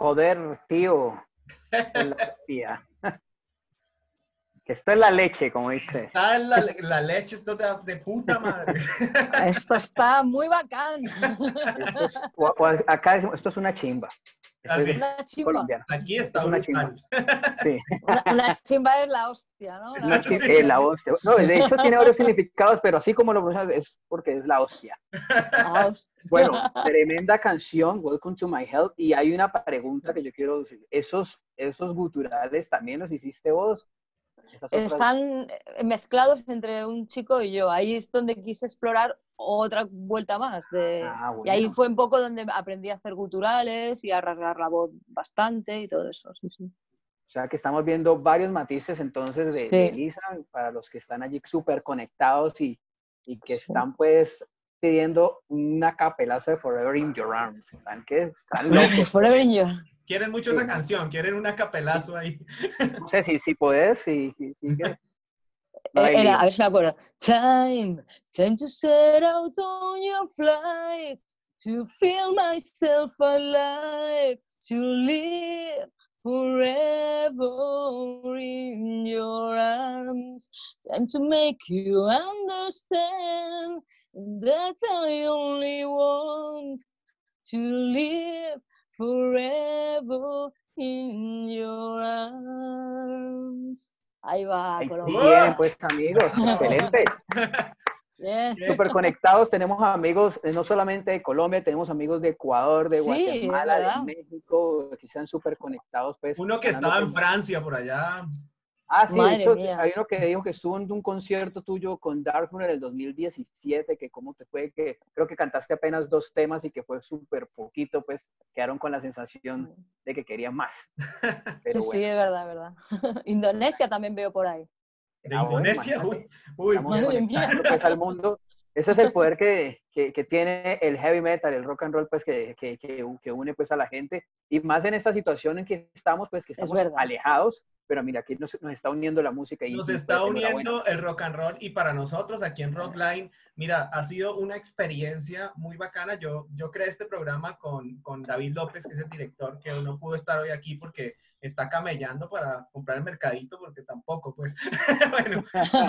S1: Joder, tío. Es la hostia. Que esto es la leche, como dice.
S2: Está en la leche, esto de puta madre.
S3: Esto está muy bacán.
S1: Esto es, acá decimos, esto es una chimba. Esto
S2: Así.
S1: es
S3: Una chimba.
S1: colombiano.
S2: Aquí
S1: Esto
S2: está
S1: es una
S2: brutal.
S1: chimba. Sí.
S3: Una chimba es la hostia, ¿no?
S1: La, la hostia. No, de hecho tiene varios significados, pero así como lo pronuncias es porque es la hostia.
S3: La hostia.
S1: Bueno, tremenda canción, Welcome to My Health. Y hay una pregunta que yo quiero decir. ¿Esos guturales también los hiciste vos?
S3: Están mezclados entre un chico y yo. Ahí es donde quise explorar otra vuelta más.
S1: Bueno.
S3: Y ahí fue un poco donde aprendí a hacer guturales y a rasgar la voz bastante y todo eso. Sí, sí.
S1: O sea que estamos viendo varios matices entonces de Elisa, para los que están allí súper conectados y que están pues pidiendo una capelazo de Forever in Your Arms. ¿Saben qué? Están locos.
S3: Forever in Your Arms.
S2: Quieren mucho esa canción, quieren una capelazo ahí.
S1: No sé si podés, si
S3: Era, a ver si me acuerdo. Time to set out on your flight, to feel myself alive, to live forever in your arms. Time to make you understand that I only want to live forever in your arms. Ahí va, Colombia.
S1: Bien, pues amigos, excelente.
S3: Bien.
S1: Súper conectados, tenemos amigos no solamente de Colombia, tenemos amigos de Ecuador, de Guatemala, de México, que están súper conectados. Pues,
S2: uno que estaba en Francia, por allá.
S1: Ah, sí,
S3: Madre
S1: de hecho,
S3: mía.
S1: hay uno que dijo que estuvo en un concierto tuyo con Darkmoon en el 2017, que cómo te fue, que creo que cantaste apenas 2 temas y que fue súper poquito, pues quedaron con la sensación de que querían más.
S3: Pero sí, bueno. Es verdad, es verdad. Indonesia también veo por ahí.
S2: ¿De Indonesia?
S1: Bueno,
S2: uy,
S1: estamos conectando pues al mundo. Ese es el poder que tiene el heavy metal, el rock and roll, pues que une pues a la gente. Y más en esta situación en que estamos, pues que estamos alejados, pero mira, aquí nos está uniendo la música.
S2: Nos está uniendo el rock and roll y para nosotros aquí en Rockline, mira, ha sido una experiencia muy bacana. Yo creé este programa con David López, que es el director, que no pudo estar hoy aquí porque está camellando para comprar el mercadito, porque tampoco, pues. Bueno,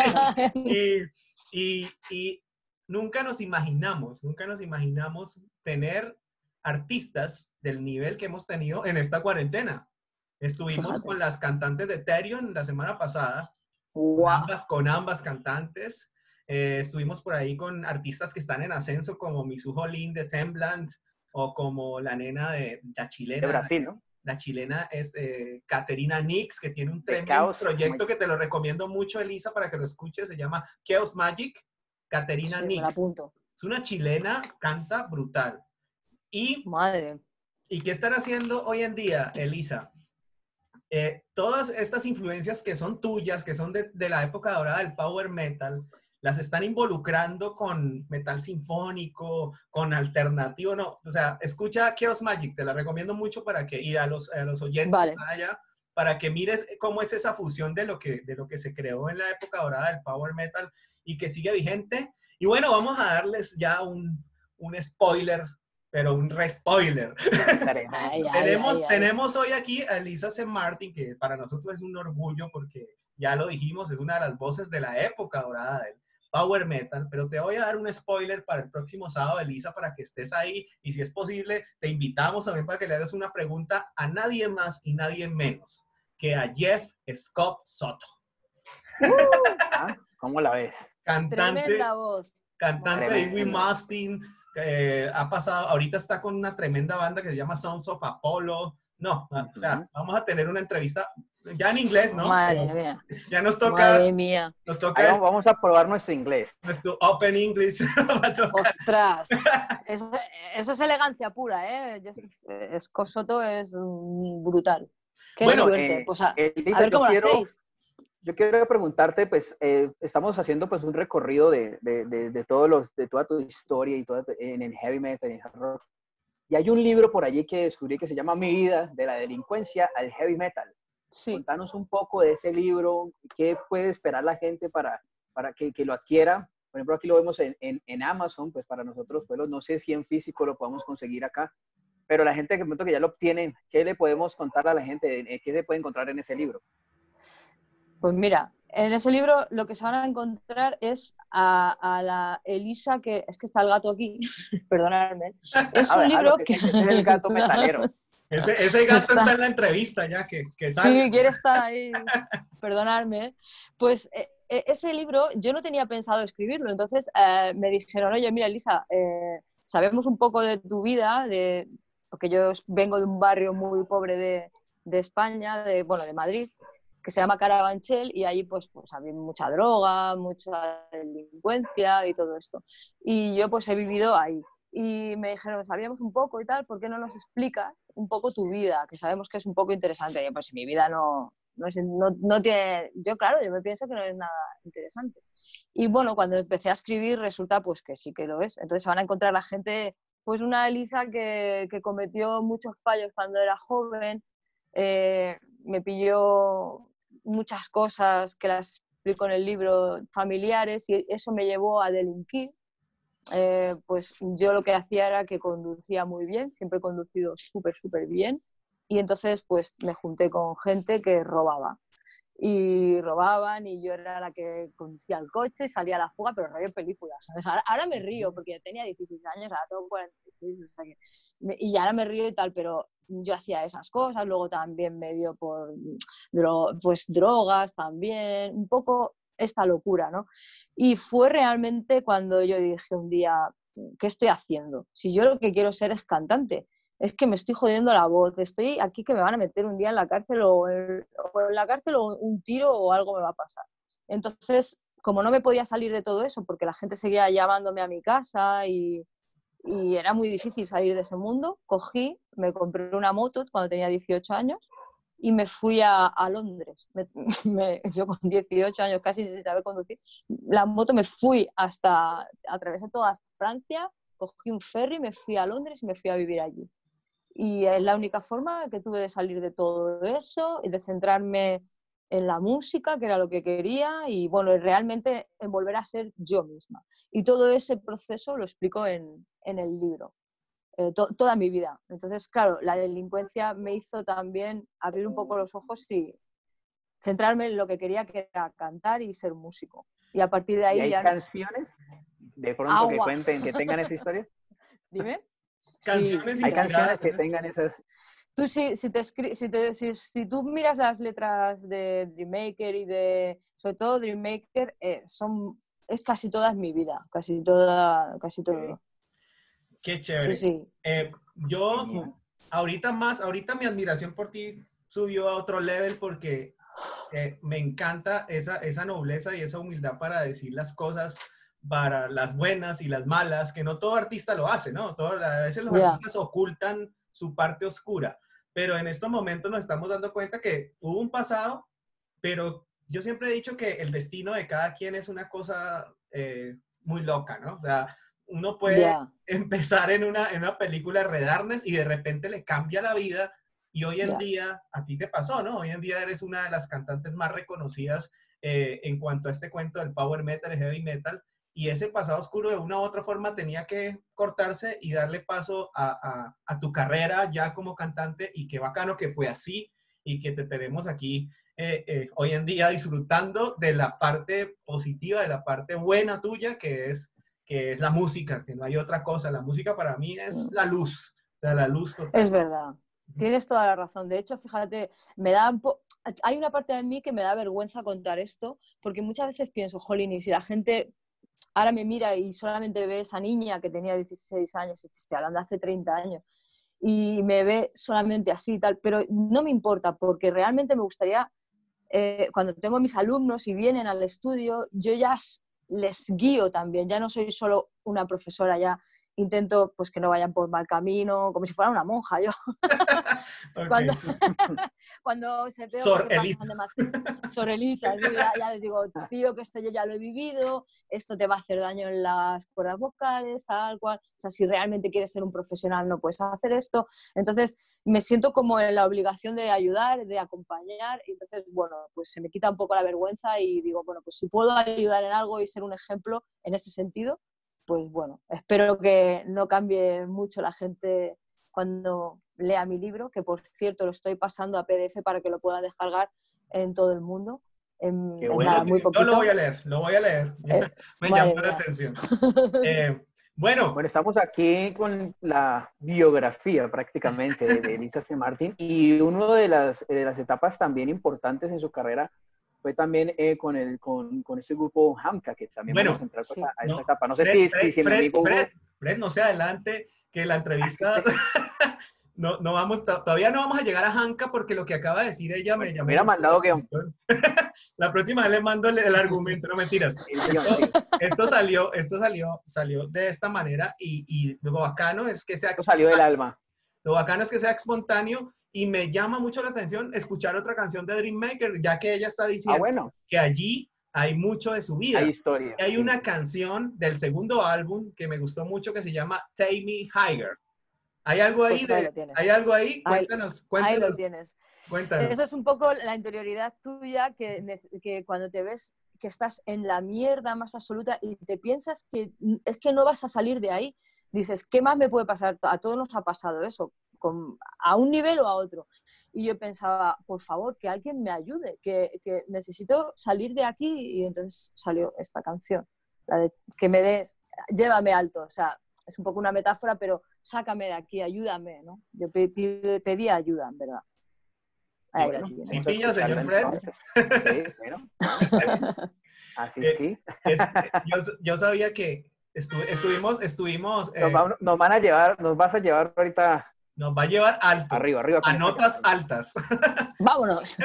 S2: y nunca nos imaginamos tener artistas del nivel que hemos tenido en esta cuarentena. Estuvimos con las cantantes de Therion la semana pasada, con ambas cantantes. Estuvimos por ahí con artistas que están en ascenso, como Mizuho Lin de Semblant, o como la nena de la chilena.
S1: De Brasil, ¿no?
S2: La chilena es Caterina Nix, que tiene un tremendo proyecto que te lo recomiendo mucho, Elisa, para que lo escuches. Se llama Chaos Magic. Caterina Nix. Es una chilena, canta brutal.
S3: Madre.
S2: ¿Y qué están haciendo hoy en día, Elisa? Todas estas influencias que son tuyas, que son de la época dorada del power metal, las están involucrando con metal sinfónico, con alternativo, no. O sea, escucha Chaos Magic, te la recomiendo mucho para que, y a los oyentes que están allá, para que mires cómo es esa fusión de lo que se creó en la época dorada del power metal y que sigue vigente. Y bueno, vamos a darles ya un spoiler, pero un re-spoiler. Tenemos hoy aquí a Elisa C. Martin, que para nosotros es un orgullo porque ya lo dijimos, es una de las voces de la época dorada del power metal, pero te voy a dar un spoiler para el próximo sábado, Elisa, para que estés ahí y si es posible, te invitamos también para que le hagas una pregunta a nadie más y nadie menos que a Jeff Scott Soto.
S1: ¿Cómo la ves?
S3: Tremenda voz.
S2: Cantante de Iggy Mastin, ha pasado, ahorita está con una tremenda banda que se llama Sons of Apollo. No, o sea, vamos a tener una entrevista ya en inglés, ¿no?
S3: Madre mía.
S2: Ya nos toca.
S3: Madre mía.
S2: Nos toca
S1: vamos a probar nuestro inglés.
S2: Nuestro Open English.
S3: Ostras. Eso es elegancia pura, ¿eh? Scott Soto es brutal. Qué suerte. Pues a ver cómo lo hacéis.
S1: Yo quiero preguntarte, pues, estamos haciendo pues un recorrido de toda tu historia y en el heavy metal, en el hard rock. Y hay un libro por allí que descubrí que se llama Mi vida, de la delincuencia al heavy metal.
S3: Sí.
S1: Contanos un poco de ese libro, qué puede esperar la gente para que lo adquiera. Por ejemplo, aquí lo vemos en Amazon, pues para nosotros, pues, no sé si en físico lo podemos conseguir acá. pero la gente que, que ya lo obtiene, ¿qué le podemos contar a la gente? ¿Qué se puede encontrar en ese libro?
S3: Pues mira, en ese libro lo que se van a encontrar es a la Elisa, que es que está el gato aquí, perdonadme. Es
S1: Ah,
S3: un
S1: déjalo,
S3: libro
S1: que
S3: que...
S1: ese es el gato metalero.
S2: Ese gato está en la entrevista ya, que sale.
S3: Sí, quiere estar ahí, perdonadme. Pues ese libro yo no tenía pensado escribirlo, entonces me dijeron, oye, mira, Elisa, sabemos un poco de tu vida, porque yo vengo de un barrio muy pobre de España, bueno, de Madrid, que se llama Carabanchel, y ahí pues había mucha droga, mucha delincuencia y todo esto. Y yo pues he vivido ahí. Y me dijeron, sabíamos un poco y tal, ¿por qué no nos explicas un poco tu vida? Que sabemos que es un poco interesante. Y yo, pues mi vida no tiene... Yo, claro, yo me pienso que no es nada interesante. Y bueno, cuando empecé a escribir resulta pues que sí que lo es. Entonces se van a encontrar la gente, pues una Elisa que cometió muchos fallos cuando era joven, me pilló muchas cosas que las explico en el libro familiares y eso me llevó a delinquir. Pues yo lo que hacía era que conducía muy bien, siempre he conducido súper bien, y entonces pues me junté con gente que robaba. Y robaban y yo era la que conducía el coche, salía a la fuga, pero rollo películas, ¿sabes? Ahora me río porque yo tenía 16 años, ahora tengo 46, o sea que y ahora me río y tal, pero yo hacía esas cosas, luego también me dio por pues drogas también, un poco esta locura, ¿no? Y fue realmente cuando yo dije un día, ¿qué estoy haciendo? Si yo lo que quiero ser es cantante, es que me estoy jodiendo la voz, estoy aquí que me van a meter un día en la cárcel o en la cárcel o un tiro o algo me va a pasar. Entonces, como no me podía salir de todo eso, porque la gente seguía llamándome a mi casa y era muy difícil salir de ese mundo, cogí, me compré una moto cuando tenía 18 años y me fui a Londres. Yo con 18 años casi sin saber conducir, la moto me fui atravesé toda Francia, cogí un ferry, me fui a Londres y me fui a vivir allí. Y es la única forma que tuve de salir de todo eso y de centrarme en la música, que era lo que quería, y bueno, realmente en volver a ser yo misma. Y todo ese proceso lo explico en el libro, toda mi vida. Entonces, claro, la delincuencia me hizo también abrir un poco los ojos y centrarme en lo que quería, que era cantar y ser músico. Y a partir de
S1: ¿Y
S3: ahí
S1: hay
S3: ya...
S1: canciones de pronto que
S3: ¡Agua!
S1: cuenten, que tengan esa historia?
S3: Dime. Sí,
S2: Canciones
S1: Hay canciones
S2: inspiradas.
S1: que tengan esas...
S3: tú si tú miras las letras de Dreammaker y sobre todo Dreammaker, es casi toda mi vida, casi todo.
S2: Qué
S3: Sí,
S2: chévere.
S3: sí.
S2: Yo,
S1: Genial.
S2: ahorita mi admiración por ti subió a otro level porque me encanta esa nobleza y esa humildad para decir las cosas, para las buenas y las malas, que no todo artista lo hace, ¿no? A veces los
S3: Ya,
S2: artistas ocultan su parte oscura, pero en estos momentos nos estamos dando cuenta que hubo un pasado, pero yo siempre he dicho que el destino de cada quien es una cosa muy loca, ¿no? O sea, uno puede
S3: ya,
S2: empezar en una película de Red Arnes y de repente le cambia la vida y hoy en
S3: ya.
S2: día, a ti te pasó, ¿no? Hoy en día eres una de las cantantes más reconocidas en cuanto a este cuento del power metal, el heavy metal, y ese pasado oscuro de una u otra forma tenía que cortarse y darle paso a tu carrera ya como cantante, y qué bacano que fue así y que te tenemos aquí hoy en día disfrutando de la parte positiva, de la parte buena tuya, que es la música, que no hay otra cosa. La música para mí es la luz, o sea, la luz
S3: Es
S2: total.
S3: verdad. Tienes toda la razón. De hecho, fíjate, hay una parte de mí que me da vergüenza contar esto, porque muchas veces pienso, jolín, y si la gente ahora me mira y solamente ve esa niña que tenía 16 años, estoy hablando de hace 30 años, y me ve solamente así y tal, pero no me importa, porque realmente me gustaría, cuando tengo mis alumnos y vienen al estudio, yo ya les guío también, ya no soy solo una profesora, ya intento pues que no vayan por mal camino, como si fuera una monja yo.
S2: Ok.
S3: Cuando, cuando veo que
S2: Sor
S3: se
S2: Elisa.
S3: pasan demasiado sobre Elisa, ¿sí? Ya les digo, tío, que esto yo ya lo he vivido, esto te va a hacer daño en las cuerdas vocales, tal cual. O sea, si realmente quieres ser un profesional no puedes hacer esto. Entonces, me siento como en la obligación de ayudar, de acompañar, y entonces, bueno, pues se me quita un poco la vergüenza y digo, bueno, pues si puedo ayudar en algo y ser un ejemplo en ese sentido, pues bueno, espero que no cambie mucho la gente cuando lea mi libro, que por cierto lo estoy pasando a PDF para que lo pueda descargar en todo el mundo.
S2: Qué bueno,
S3: nada, muy poquito.
S2: yo lo voy a leer, lo voy a leer. Me llamó la atención. Bueno,
S1: estamos aquí con la biografía prácticamente de Elisa C. Martin, y una de las etapas también importantes en su carrera fue también con ese grupo Hamka, que también vamos a entrar a esta etapa. No sé si mi amigo
S2: Fred, no se adelante, que la entrevista... todavía no vamos a llegar a Hamka, porque lo que acaba de decir ella me llamó.
S1: Hubiera mandado que...
S2: La próxima vez le mando el argumento, no mentiras. Esto salió de esta manera, y lo bacano es que sea...
S1: salió del alma.
S2: Lo bacano es que sea espontáneo, y me llama mucho la atención escuchar otra canción de Dream Maker, ya que ella está diciendo que allí hay mucho de su vida.
S1: Hay historia.
S2: Hay una canción del segundo álbum que me gustó mucho que se llama Take Me Higher. ¿Hay algo ahí? ¿Hay algo ahí? Cuéntanos.
S3: Ahí lo tienes.
S2: Cuéntanos.
S3: Eso es un poco la interioridad tuya, que cuando te ves que estás en la mierda más absoluta y te piensas que es que no vas a salir de ahí, dices, ¿qué más me puede pasar? A todos nos ha pasado eso, a un nivel o a otro. Y yo pensaba, por favor, que alguien me ayude, que necesito salir de aquí. Y entonces salió esta canción, la de que me des, llévame alto. O sea, es un poco una metáfora, pero sácame de aquí, ayúdame, ¿no? Yo pedí ayuda, en verdad.
S2: Ahí sí, piña, señor Fred.
S1: Sí, bueno. Así sí.
S2: Yo sabía que estuvimos
S1: nos vas a llevar ahorita.
S2: Nos va a llevar alto.
S1: Arriba.
S2: A notas altas.
S3: ¡Vámonos!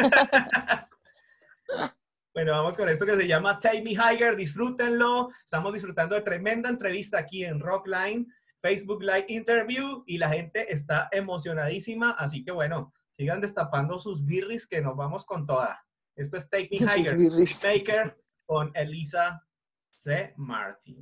S2: Bueno, vamos con esto que se llama Take Me Higher. Disfrútenlo. Estamos disfrutando de tremenda entrevista aquí en Rockline, Facebook Live Interview, y la gente está emocionadísima. Así que bueno, sigan destapando sus birris que nos vamos con toda. Esto es Take Me Higher. Maker con Elisa C. Martin.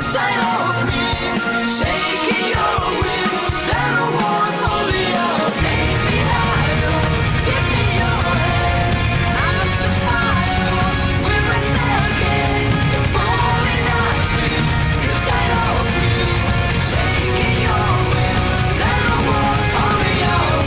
S4: inside of me, shaking your wings, and the walls only out. Take me higher, give me your hand, I lost the fire, with myself again, falling asleep, inside of me, shaking your wings, and the walls only out.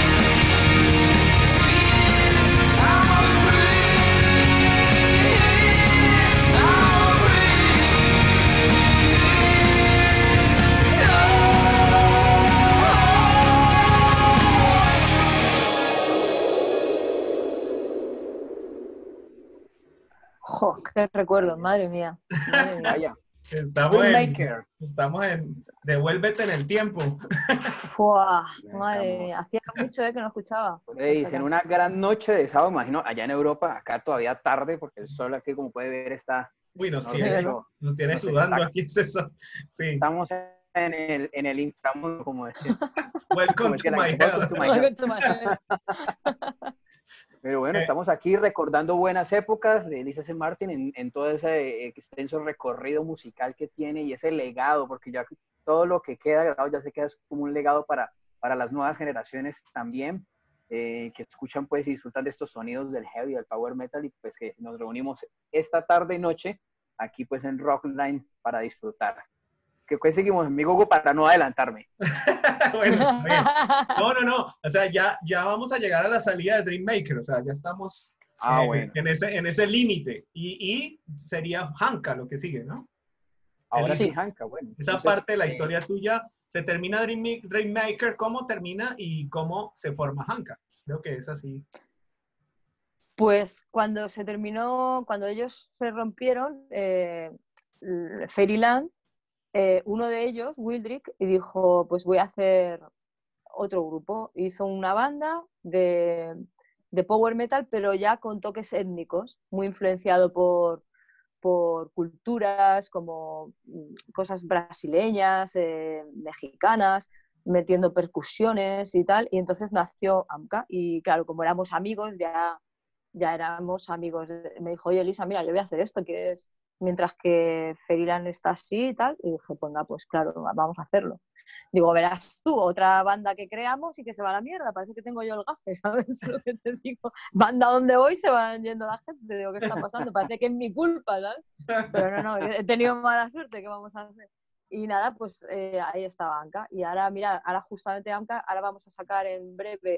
S3: Jo, qué recuerdo, madre mía. Madre mía.
S1: Vaya.
S2: Estamos devuélvete en el tiempo.
S3: Fua, madre mía, hacía mucho que no escuchaba.
S1: En una gran noche de sábado, imagino, allá en Europa, acá todavía tarde, porque el sol aquí, como puede ver, está...
S2: Uy, nos
S1: no
S2: tiene,
S1: sé,
S2: nos tiene
S1: no sé,
S2: sudando
S1: está-
S2: aquí este sol. Sí.
S1: Estamos en el inframundo, como decía.
S2: Welcome to my
S1: Welcome to
S2: hell.
S1: my hell.
S3: Welcome to my hell.
S1: Pero bueno, estamos aquí recordando buenas épocas de Elisa C. Martin en todo ese extenso recorrido musical que tiene y ese legado, porque ya todo lo que queda grabado ya se queda como un legado para las nuevas generaciones también, que escuchan pues y disfrutan de estos sonidos del heavy, del power metal, y pues que nos reunimos esta tarde y noche aquí pues en Rockline para disfrutar. Que pues seguimos en mi Gogo para no adelantarme.
S2: Bueno, bien. No. O sea, ya vamos a llegar a la salida de Dream Maker. O sea, ya estamos
S1: Bueno.
S2: en ese límite. Y sería Hanka lo que sigue, ¿no?
S1: Ahora sí,
S3: Sí.
S1: Hanka, bueno.
S2: Esa
S1: Entonces,
S2: parte de la historia tuya, se termina Dream Maker, ¿cómo termina y cómo se forma Hanka? Creo que es así.
S3: Pues cuando se terminó, cuando ellos se rompieron, Fairyland, uno de ellos, Wildrick, dijo, pues voy a hacer otro grupo. Hizo una banda de power metal, pero ya con toques étnicos, muy influenciado por culturas como cosas brasileñas, mexicanas, metiendo percusiones y tal. Y entonces nació AMCA. Y claro, como éramos amigos, ya éramos amigos. Me dijo, oye, Elisa, mira, yo voy a hacer esto, ¿quieres? Mientras que Ferilan está así y tal, y dije, pues claro, vamos a hacerlo. Digo, verás tú, otra banda que creamos y que se va a la mierda, parece que tengo yo el gafe, ¿sabes lo que te digo? Banda donde voy se van yendo la gente, digo, ¿qué está pasando? Parece que es mi culpa, ¿sabes? Pero no, he tenido mala suerte, ¿qué vamos a hacer? Y nada, pues ahí estaba Anka. Y ahora, mira, ahora justamente Anka, ahora vamos a sacar en breve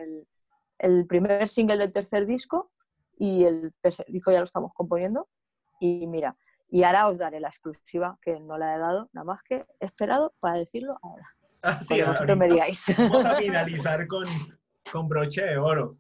S3: el primer single del tercer disco, y el tercer disco ya lo estamos componiendo. Y mira, y ahora os daré la exclusiva, que no la he dado, nada más que he esperado para decirlo ahora.
S2: Sí,
S3: vosotros me digáis.
S2: Vamos a finalizar con broche de oro.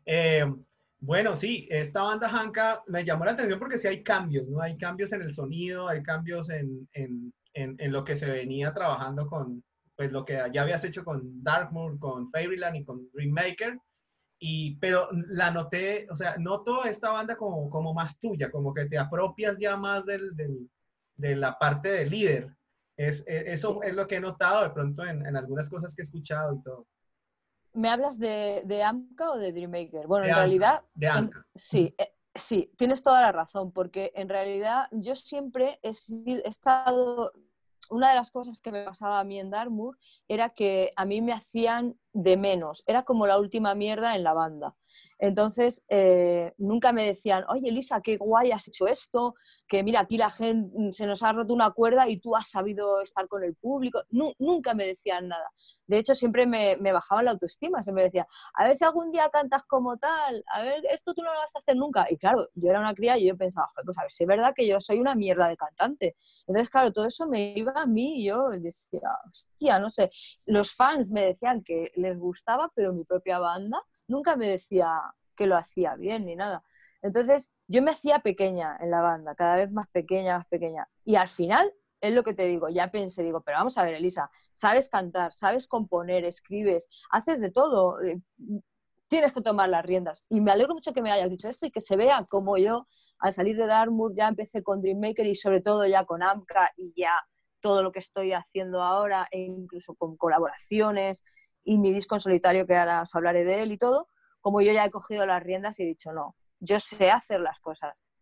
S2: Bueno, sí, esta banda Hanka me llamó la atención porque sí hay cambios, ¿no? Hay cambios en el sonido, hay cambios en lo que se venía trabajando con, pues lo que ya habías hecho con Darkmoor, con Fairyland y con Dream Maker. Pero la noté, o sea, noto esta banda como más tuya, como que te apropias ya más de la parte de líder. Eso
S3: Sí.
S2: es lo que he notado de pronto en algunas cosas que he escuchado y todo.
S3: ¿Me hablas de AMCA o de Dream Maker? Bueno,
S2: De
S3: en
S2: Anka,
S3: realidad,
S2: de Anka.
S3: sí, tienes toda la razón, porque en realidad yo siempre he estado... Una de las cosas que me pasaba a mí en Dartmoor era que a mí me hacían de menos, era como la última mierda en la banda. Entonces, nunca me decían, oye, Elisa, qué guay has hecho esto, que mira, aquí la gente se nos ha roto una cuerda y tú has sabido estar con el público. Nunca me decían nada. De hecho, siempre me bajaban la autoestima, siempre me decían, a ver si algún día cantas como tal, a ver, esto tú no lo vas a hacer nunca. Y claro, yo era una cría y yo pensaba, pues a ver si es verdad que yo soy una mierda de cantante. Entonces, claro, todo eso me iba a mí y yo decía, hostia, no sé. Los fans me decían que les gustaba, pero mi propia banda nunca me decía que lo hacía bien ni nada. Entonces, yo me hacía pequeña en la banda, cada vez más pequeña, más pequeña. Y al final, es lo que te digo, ya pensé, digo, pero vamos a ver, Elisa, sabes cantar, sabes componer, escribes, haces de todo, tienes que tomar las riendas. Y me alegro mucho que me hayas dicho esto y que se vea como yo, al salir de Dartmoor, ya empecé con Dream Maker y sobre todo ya con AMCA y ya todo lo que estoy haciendo ahora, e incluso con colaboraciones y mi disco en solitario, que ahora os hablaré de él y todo, como yo ya he cogido las riendas y he dicho, no, yo sé hacer las cosas.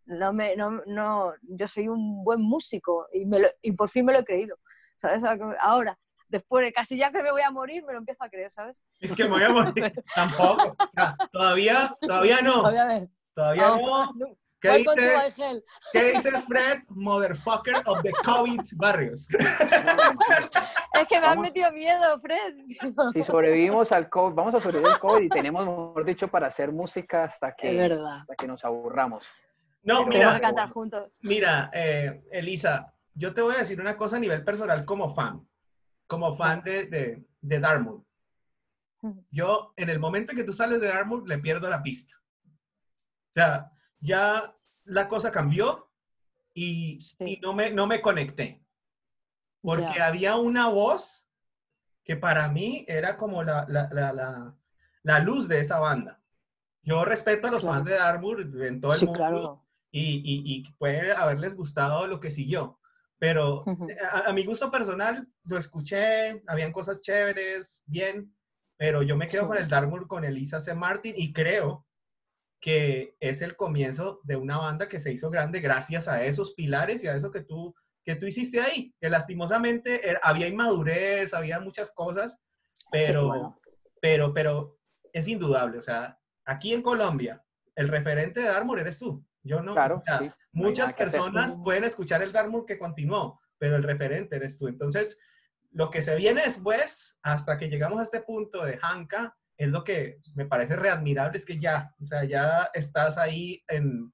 S3: yo soy un buen músico y por fin me lo he creído, ¿sabes? Ahora, después de casi ya que me voy a morir, me lo empiezo a creer, ¿sabes?
S2: Es que me voy a morir. Tampoco. O sea, todavía no.
S3: Obviamente.
S2: Todavía no. ¿Qué
S3: Voy contigo,
S2: dice,
S3: Ángel.
S2: ¿Qué dice Fred, motherfucker of the COVID barrios?
S3: Es que me han
S1: Vamos.
S3: metido miedo, Fred.
S1: Si sobrevivimos al COVID, vamos a sobrevivir al COVID y tenemos, mejor dicho, para hacer música
S3: Es verdad.
S1: hasta que nos aburramos.
S2: No,
S1: Pero-
S3: Tenemos
S2: mira,
S3: que cantar juntos.
S2: mira, Elisa, yo te voy a decir una cosa a nivel personal como fan de Dartmoor. Yo, en el momento en que tú sales de Dartmoor, le pierdo la pista. O sea, ya la cosa cambió y
S3: Sí.
S2: no me conecté. Porque
S3: Ya.
S2: había una voz que para mí era como la luz de esa banda. Yo respeto a los
S3: Claro.
S2: fans de Dartmoor en todo el
S3: Sí,
S2: mundo
S3: claro.
S2: y puede haberles gustado lo que siguió. Pero
S3: Ujú.
S2: a mi gusto personal lo escuché, habían cosas chéveres, bien, pero yo me quedo
S3: Sí.
S2: con el Dartmoor, con Elisa C. Martin y creo que es el comienzo de una banda que se hizo grande gracias a esos pilares y a eso que tú hiciste ahí, que lastimosamente había inmadurez, había muchas cosas, pero,
S3: Sí, bueno.
S2: pero es indudable, o sea, aquí en Colombia, el referente de Dartmoor eres tú. Yo no,
S1: Claro,
S2: o sea,
S1: sí, no hay
S2: muchas
S1: nada que hacer.
S2: personas pueden escuchar el Dartmoor que continuó, pero el referente eres tú. Entonces, lo que se viene después, hasta que llegamos a este punto de Hanka, es lo que me parece readmirable, es que ya, o sea, ya estás ahí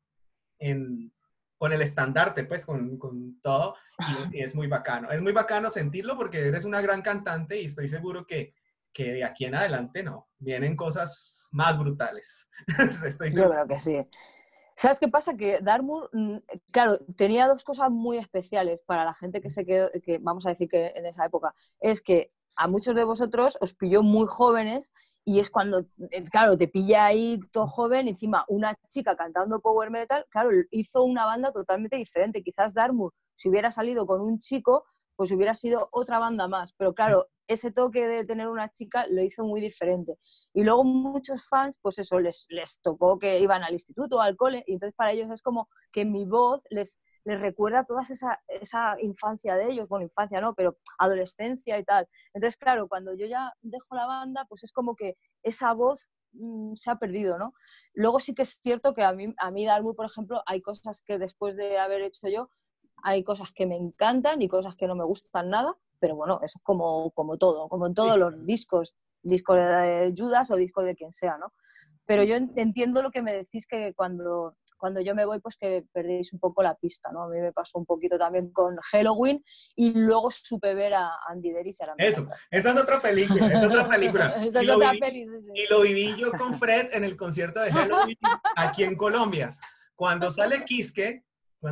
S2: con el estandarte, pues, con todo, y es muy bacano. Es muy bacano sentirlo porque eres una gran cantante y estoy seguro que de aquí en adelante, no, vienen cosas más brutales. Estoy
S3: Yo
S2: seguro.
S3: creo que sí. ¿Sabes qué pasa? Que Dartmoor, claro, tenía dos cosas muy especiales para la gente que se quedó, que vamos a decir que en esa época, es que a muchos de vosotros os pilló muy jóvenes y es cuando, claro, te pilla ahí todo joven, encima una chica cantando power metal, claro, hizo una banda totalmente diferente. Quizás Dartmoor, si hubiera salido con un chico, pues hubiera sido otra banda más, pero claro, ese toque de tener una chica lo hizo muy diferente. Y luego muchos fans, pues eso, les tocó que iban al instituto o al cole, y entonces para ellos es como que mi voz les recuerda toda esa infancia de ellos, bueno, infancia no, pero adolescencia y tal. Entonces, claro, cuando yo ya dejo la banda, pues es como que esa voz se ha perdido, ¿no? Luego sí que es cierto que a mí Dartmoor, por ejemplo, hay cosas que después de haber hecho yo, hay cosas que me encantan y cosas que no me gustan nada, pero bueno, eso es como todo, como en todos
S2: Sí.
S3: los discos de Judas o discos de quien sea, ¿no? Pero yo entiendo lo que me decís, que cuando yo me voy, pues que perdéis un poco la pista, ¿no? A mí me pasó un poquito también con Halloween y luego supe ver a Andy Deris y ahora me
S2: Eso,
S3: encanta.
S2: esa es otra película, es otra película.
S3: Esa
S2: Y
S3: es
S2: lo
S3: otra
S2: viví-
S3: peli. Sí, sí.
S2: Y lo viví yo con Fred en el concierto de Halloween aquí en Colombia. Cuando sale Quisque,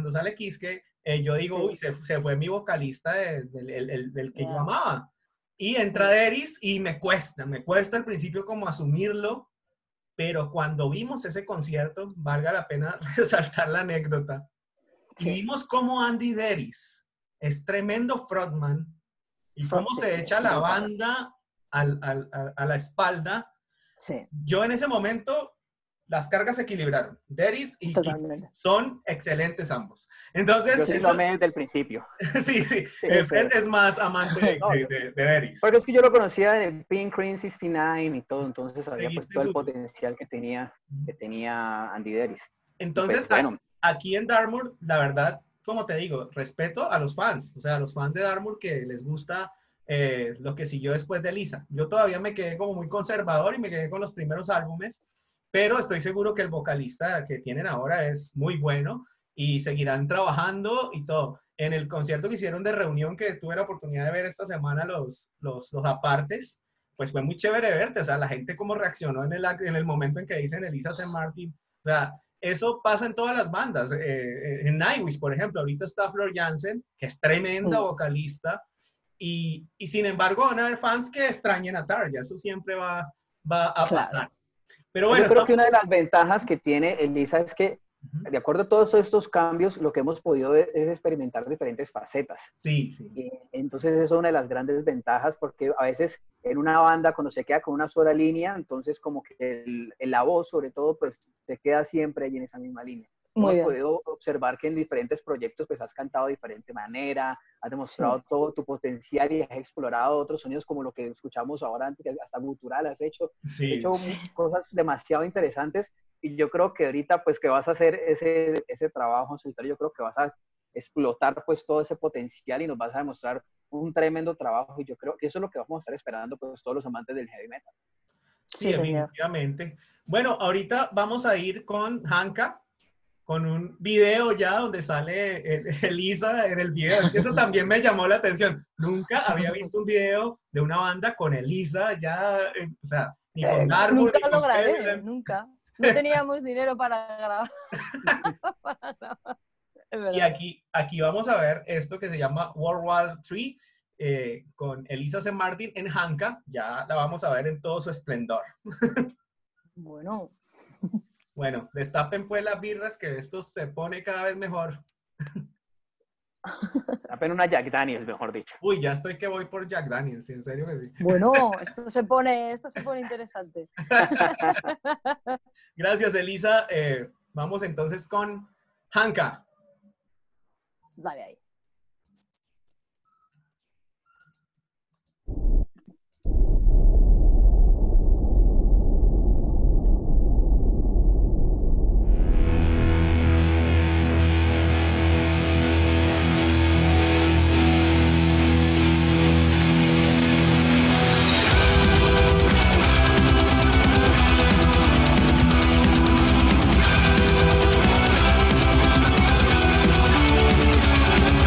S2: yo digo,
S3: Sí.
S2: uy, se fue mi vocalista del que yo
S3: Ya.
S2: amaba. Y entra Deris y me cuesta al principio como asumirlo, pero cuando vimos ese concierto, valga la pena resaltar la anécdota, y
S3: Sí.
S2: vimos cómo Andy Deris es tremendo frontman y cómo
S3: Sí,
S2: se echa
S3: es
S2: la
S3: brutal.
S2: banda a la espalda.
S3: Sí,
S2: Yo en ese momento, las cargas se equilibraron. Deris y Keith
S3: totalmente.
S2: son excelentes ambos. Entonces,
S1: Yo sí lo amé desde el principio.
S2: sí,
S3: Sí,
S2: Fred es más amante
S1: No,
S2: de Deris.
S1: porque es que yo lo conocía de Pink Cream 69 y todo, entonces sabía pues
S2: Seguiste
S1: todo el
S2: su-
S1: potencial que tenía Andy Deris. Y
S2: Entonces,
S1: pues bueno,
S2: aquí en Dartmoor, la verdad, como te digo, respeto a los fans, o sea, a los fans de Dartmoor que les gusta lo que siguió después de Lisa. Yo todavía me quedé como muy conservador y me quedé con los primeros álbumes, pero estoy seguro que el vocalista que tienen ahora es muy bueno y seguirán trabajando y todo. En el concierto que hicieron de reunión que tuve la oportunidad de ver esta semana, los apartes, pues fue muy chévere verte, o sea, la gente cómo reaccionó en el momento en que dicen Elisa C. Martin, o sea, eso pasa en todas las bandas. En Nightwish, por ejemplo, ahorita está Flor Jansen, que es tremenda vocalista, y sin embargo van a haber fans que extrañen a Tarja, eso siempre va a pasar.
S3: Claro.
S2: Pero
S1: yo
S2: bueno,
S1: creo que
S2: estamos...
S1: una de las ventajas que tiene Elisa es que,
S2: Ujú.
S1: de acuerdo a todos estos cambios, lo que hemos podido es experimentar diferentes facetas.
S2: Sí, sí.
S1: Y entonces eso es una de las grandes ventajas, porque a veces en una banda cuando se queda con una sola línea, entonces como que la voz sobre todo pues se queda siempre ahí en esa misma línea.
S3: Muy
S1: hemos
S3: bien.
S1: podido observar que en diferentes proyectos pues has cantado de diferente manera, has demostrado todo tu potencial y has explorado otros sonidos como lo que escuchamos ahora antes, que hasta gutural has
S2: Sí.
S1: hecho cosas demasiado interesantes y yo creo que ahorita pues que vas a hacer ese trabajo en solitario, yo creo que vas a explotar pues todo ese potencial y nos vas a demostrar un tremendo trabajo y yo creo que eso es lo que vamos a estar esperando pues todos los amantes del heavy metal.
S2: Sí,
S3: señor.
S2: definitivamente. Bueno, ahorita vamos a ir con Hanka, con un video ya donde sale Elisa en el video. Eso también me llamó la atención. Nunca había visto un video de una banda con Elisa ya, o sea, ni con Darbo,
S3: Nunca
S2: ni
S3: lo
S2: con
S3: grabé,
S2: Pedro.
S3: nunca. No teníamos dinero para grabar. Es
S2: Y
S3: verdad.
S2: aquí vamos a ver esto que se llama World War III con Elisa C. Martin en Hanka. Ya la vamos a ver en todo su esplendor.
S3: Bueno,
S2: Bueno, destapen pues las birras que esto se pone cada vez mejor.
S1: Apenas una Jack Daniels, mejor dicho.
S2: Uy, ya estoy que voy por Jack Daniels, en serio que sí.
S3: bueno, esto se pone interesante.
S2: Gracias, Elisa. Vamos entonces con Hanka.
S3: Dale ahí.
S4: Thank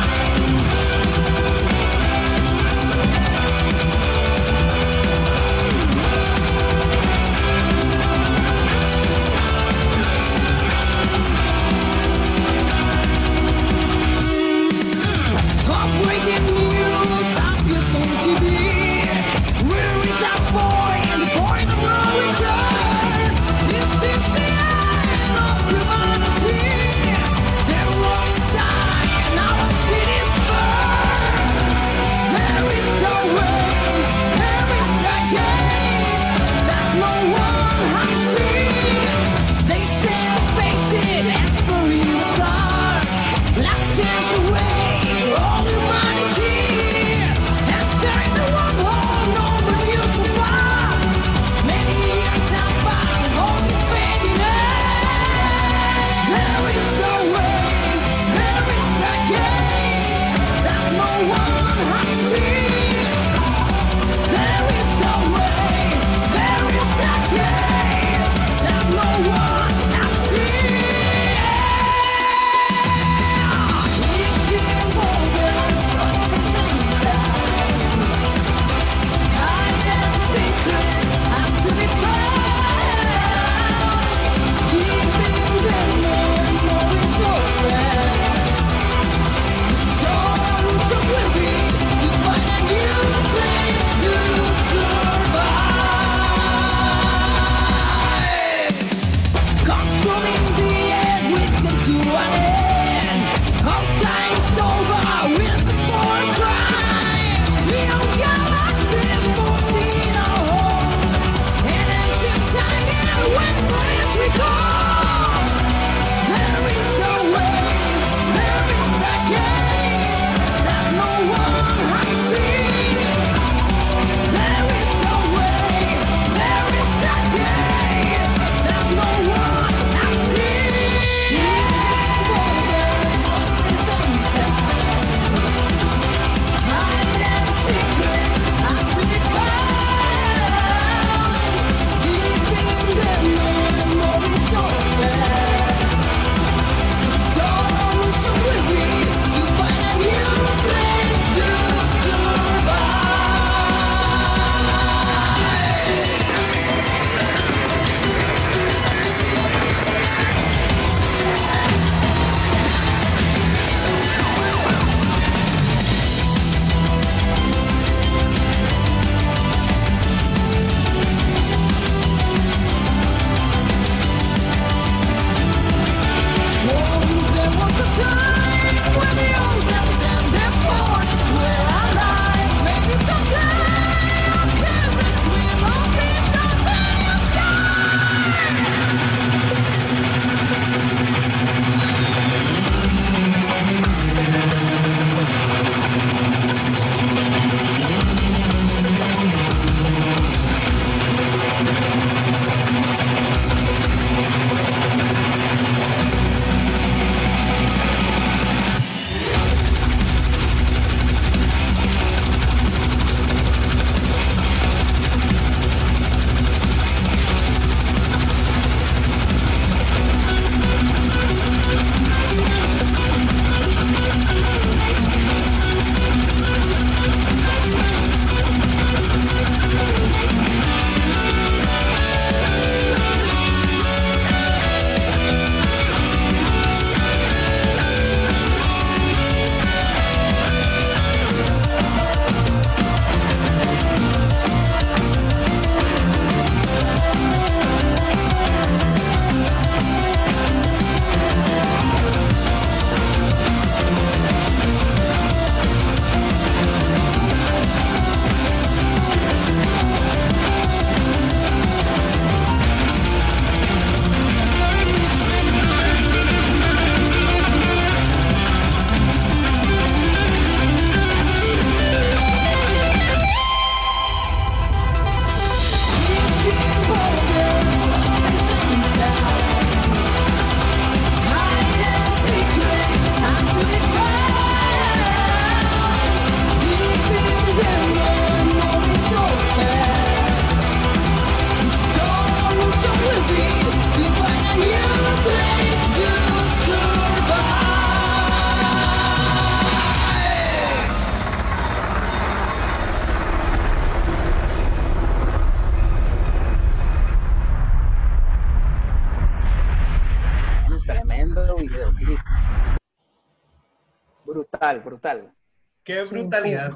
S1: brutal, brutal.
S2: ¡Qué brutalidad!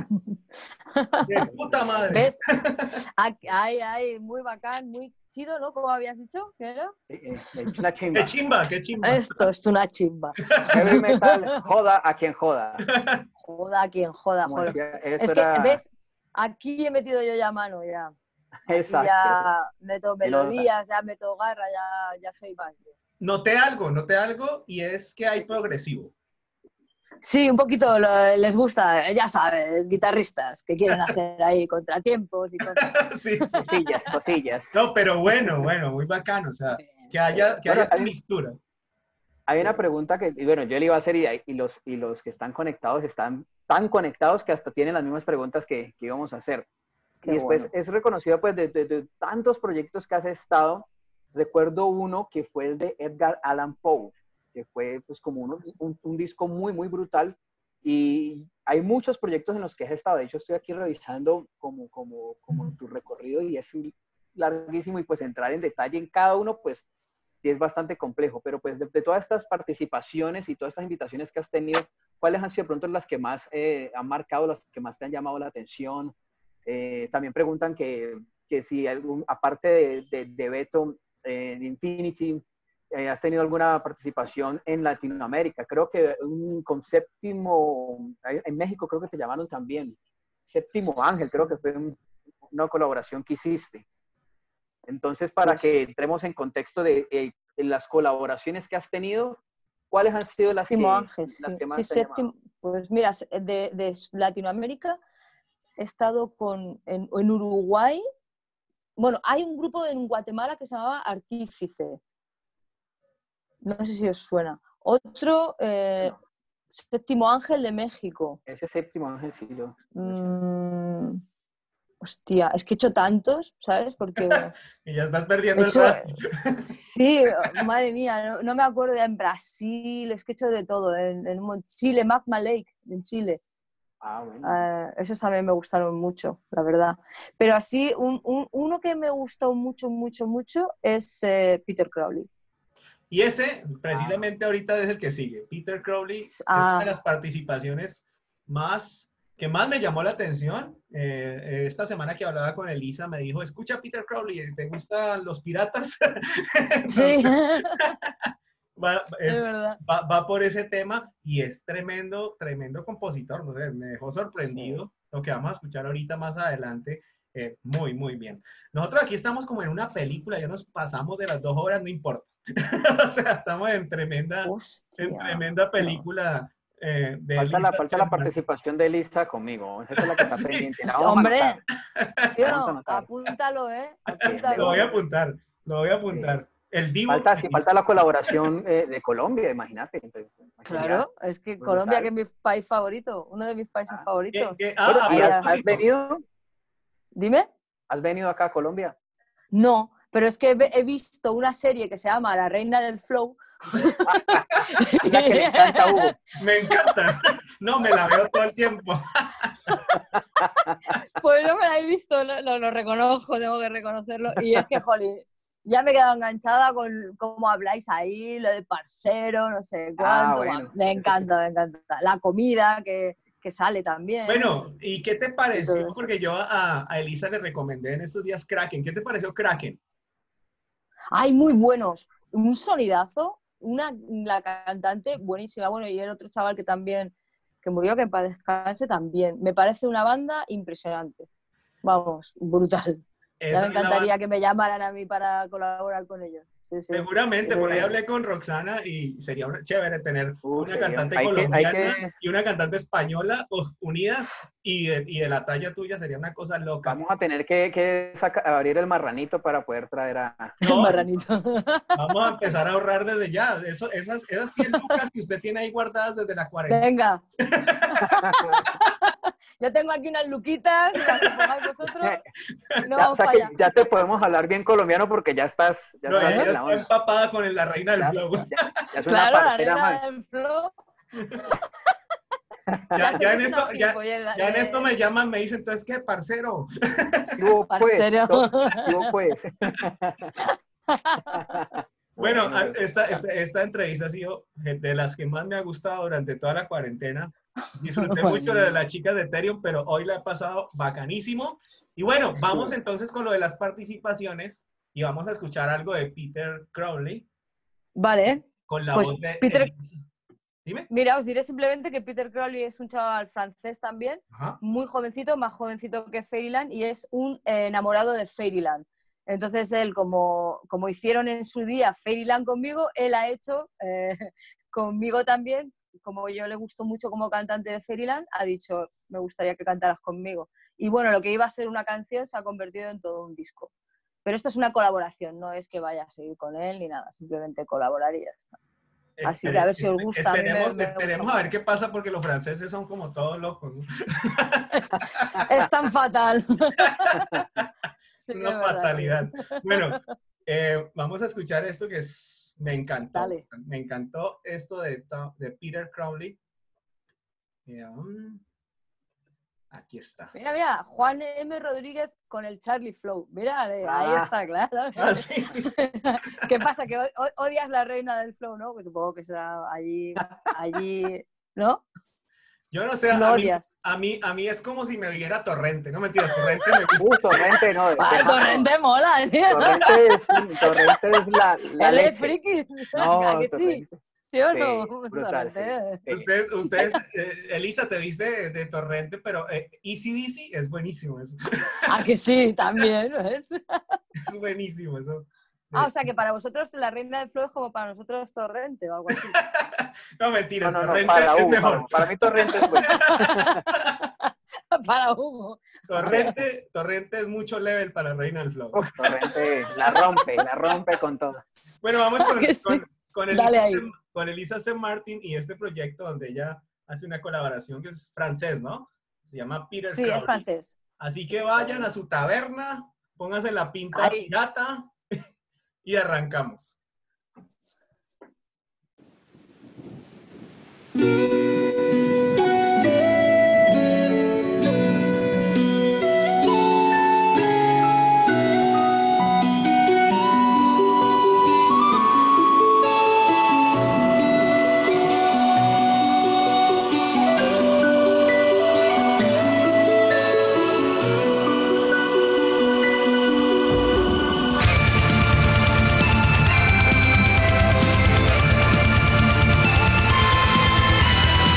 S2: ¡Qué puta madre!
S3: ¿Ves? Ay, muy bacán, muy chido, ¿no? Como habías dicho, ¿qué era?
S1: Una
S2: ¡Qué
S1: chimba.
S2: chimba, qué chimba!
S3: Esto es una chimba.
S1: Heavy metal, joda a quien joda.
S3: Joda a quien joda,
S1: Como
S3: joder.
S1: decía, eso
S3: Es que,
S1: era...
S3: ¿ves? Aquí he metido yo ya mano, ya. Aquí
S1: Exacto.
S3: ya meto
S1: Se nota.
S3: melodías, ya meto garra, ya soy más.
S2: Noté algo, y es que hay progresivo.
S3: Sí, un poquito les gusta, ya sabes, guitarristas que quieren hacer ahí contratiempos y cosas.
S2: Sí, sí.
S1: Cosillas, cosillas.
S2: No, pero bueno, muy bacano, o sea, que haya
S1: Bueno,
S2: esta mistura.
S1: Hay
S3: Sí.
S1: una pregunta que, y bueno, yo le iba a hacer y los que están conectados están tan conectados que hasta tienen las mismas preguntas que íbamos a hacer.
S3: Qué
S1: Y después
S3: bueno.
S1: es reconocido pues de tantos proyectos que has estado. Recuerdo uno que fue el de Edgar Allan Poe, que fue pues como un disco muy, muy brutal. Y hay muchos proyectos en los que has estado. De hecho, estoy aquí revisando como tu recorrido y es larguísimo y pues entrar en detalle en cada uno, pues sí es bastante complejo. Pero pues de todas estas participaciones y todas estas invitaciones que has tenido, ¿cuáles han sido de pronto las que más han marcado, las que más te han llamado la atención? También preguntan que si aparte de Beto, de Infinity, has tenido alguna participación en Latinoamérica. Creo que con Séptimo, en México creo que te llamaron también. Séptimo Ángel, creo que fue una colaboración que hiciste. Entonces, para
S3: Pues,
S1: que entremos en contexto de las colaboraciones que has tenido, ¿cuáles han sido
S3: Séptimo Ángel, sí.
S1: las que
S3: Sí,
S1: más te han llamado?
S3: pues mira, de Latinoamérica he estado en Uruguay. Bueno, hay un grupo en Guatemala que se llamaba Artífice. No sé si os suena. Otro, Séptimo Ángel de México.
S1: Ese Séptimo Ángel, sí, yo.
S3: Hostia, es que he hecho tantos, ¿sabes? Porque
S2: Y ya estás perdiendo
S3: he
S2: el
S3: hecho,
S2: rastro.
S3: sí, madre mía, no me acuerdo, en Brasil, es que he hecho de todo, en Chile, Magma Lake, en Chile.
S1: Ah, bueno.
S3: Esos también me gustaron mucho, la verdad. Pero así, uno que me gustó mucho, mucho, mucho es Peter Crowley.
S2: Y ese, precisamente ahorita es el que sigue. Peter Crowley es
S3: Ah.
S2: una de las participaciones que más me llamó la atención. Esta semana que hablaba con Elisa me dijo, escucha Peter Crowley, ¿te gustan los piratas?
S3: Sí,
S2: Es
S3: es verdad.
S2: va por ese tema y es tremendo, tremendo compositor. No sé, me dejó sorprendido lo que vamos a escuchar ahorita más adelante. Muy, muy bien. Nosotros aquí estamos como en una película, ya nos pasamos de las 2 horas, no importa. O sea, estamos en tremenda película. De
S1: Falta la participación de Elisa conmigo. Esa es la que está
S2: Sí.
S1: pendiente. La vamos a
S3: Hombre,
S1: anotar.
S3: ¿sí o
S1: Vamos a
S3: no?
S1: anotar.
S3: Apúntalo, ¿eh?
S2: Lo
S3: Apúntalo.
S2: voy a apuntar, lo voy a apuntar. El Divo.
S1: Falta la colaboración de Colombia, imagínate.
S3: Claro, es que
S1: brutal.
S3: Colombia, que es mi país favorito, uno de mis países favoritos.
S1: Bueno, ¿y has
S2: propósito.
S1: venido?
S3: Dime.
S1: ¿Has venido acá a Colombia?
S3: No, pero es que he visto una serie que se llama La Reina del Flow.
S1: Es la que le encanta a Hugo.
S2: Me encanta. No, me la veo todo el tiempo.
S3: Pues no me la he visto, lo reconozco, tengo que reconocerlo. Y es que, jolín, ya me he quedado enganchada con cómo habláis ahí, lo de parcero, no sé cuánto.
S1: Bueno.
S3: Me encanta, me encanta. La comida que sale también.
S2: Bueno, ¿y qué te pareció?
S3: Todo eso.
S2: Porque yo a Elisa le recomendé en estos días Kraken. ¿Qué te pareció Kraken?
S3: ¡Ay, muy buenos! Un sonidazo, la cantante buenísima. Bueno, y el otro chaval que también, que murió, que en paz descanse también. Me parece una banda impresionante. Vamos, brutal. Ya
S2: Esa
S3: me
S2: es la
S3: encantaría
S2: banda.
S3: que me llamaran a mí para colaborar con ellos. Sí, sí.
S2: Seguramente, por ahí hablé con Roxana y sería chévere tener una cantante
S1: hay
S2: colombiana
S1: que-
S2: y una cantante española unidas y de la talla tuya sería una cosa loca.
S1: Vamos a tener que abrir el marranito para poder traer a...
S3: El
S2: No,
S3: marranito.
S2: vamos a empezar a ahorrar desde ya. Esas 100 lucas que usted tiene ahí guardadas desde la cuarentena.
S3: Venga. Yo tengo aquí unas luquitas, las que pongáis vosotros. No,
S1: Ya, o sea
S3: para
S1: que
S3: allá.
S1: ya te podemos hablar bien colombiano porque ya estás...
S2: No,
S1: estás
S2: ella
S1: en la
S2: está
S1: onda.
S2: empapada con la reina del flow.
S1: Ya es
S3: Claro,
S1: una
S3: la
S1: parcera
S3: reina
S1: más.
S3: del flow.
S2: Ya,
S3: sé
S2: ya
S3: que
S2: en
S3: es
S2: esto,
S3: una
S2: ya,
S3: gilipollas,
S2: ya en esto me llaman, me dicen, entonces, ¿qué, parcero?
S1: ¿Qué hubo, pues?
S3: Parcero.
S1: ¿Qué hubo, pues?
S2: Bueno,
S1: Bueno,
S2: esta entrevista ha sido de las que más me ha gustado durante toda la cuarentena. Disfruté mucho de las chicas de Ethereum, pero hoy la he pasado bacanísimo. Y bueno, vamos
S1: Sí.
S2: entonces con lo de las participaciones y vamos a escuchar algo de Peter Crowley
S3: Vale.
S2: con la
S3: Pues
S2: voz de
S3: Peter-
S2: Elisa. Dime.
S3: Mira, os diré simplemente que Peter Crowley es un chaval francés también,
S2: Ajá.
S3: muy jovencito, más jovencito que Fairyland, y es un enamorado de Fairyland. Entonces él, como hicieron en su día Fairyland conmigo, él ha hecho conmigo también, como yo le gustó mucho como cantante de Fairyland, ha dicho, me gustaría que cantaras conmigo. Y bueno, lo que iba a ser una canción se ha convertido en todo un disco. Pero esto es una colaboración, no es que vaya a seguir con él ni nada, simplemente colaborar y ya está. Así que a ver si os gusta. A mí
S2: Esperemos
S3: gusta
S2: a ver qué pasa porque los franceses son como todos locos, ¿no?
S3: Es tan fatal. Sí,
S2: Una
S3: es verdad,
S2: fatalidad.
S3: sí.
S2: Bueno, vamos a escuchar esto que me encantó.
S3: Dale.
S2: Me encantó esto de Peter Crowley. Aquí está.
S3: Mira, Juan M. Rodríguez con el Charlie Flow. Mira, ahí
S1: Ah.
S3: está, claro.
S2: Ah, sí, sí.
S3: ¿Qué pasa? Que odias la reina del Flow, ¿no? Pues supongo que será allí, ¿no?
S2: Yo no sé,
S3: Lo
S2: a mí,
S3: odias.
S2: a mí es como si me viera Torrente. No, mentira, Torrente me gusta.
S1: Torrente, no.
S3: ¡Ay, Torrente mola, tío!
S1: Torrente es la
S3: Él es
S1: leche.
S3: friki.
S1: No,
S3: ¿A que sí?
S1: Torrente.
S3: ¿Sí o
S1: Sí,
S3: no?
S1: brutal,
S3: Torrente.
S1: sí.
S2: Ustedes, Elisa, te viste de Torrente, pero AC/DC es buenísimo eso.
S3: ¿A que sí? También, ¿ves?
S2: Es buenísimo eso.
S3: Ah, o sea que para vosotros la reina del flow es como para nosotros Torrente o algo así.
S2: No, mentiras,
S1: No,
S2: Torrente
S1: para
S2: es
S1: Hugo,
S2: mejor.
S1: para mí Torrente es bueno.
S3: Para Hugo.
S2: Torrente es mucho level para Reina del Flow.
S1: Uf, Torrente la rompe con todo.
S2: Bueno, vamos
S3: Que sí.
S2: con
S3: Dale ahí.
S2: con Elisa C. Martin y este proyecto donde ella hace una colaboración que es francés, ¿no? Se llama Peter
S3: Sí,
S2: Crowley.
S3: es francés.
S2: Así que vayan a su taberna, pónganse la pinta
S3: Ahí.
S2: pirata y arrancamos.
S4: Thank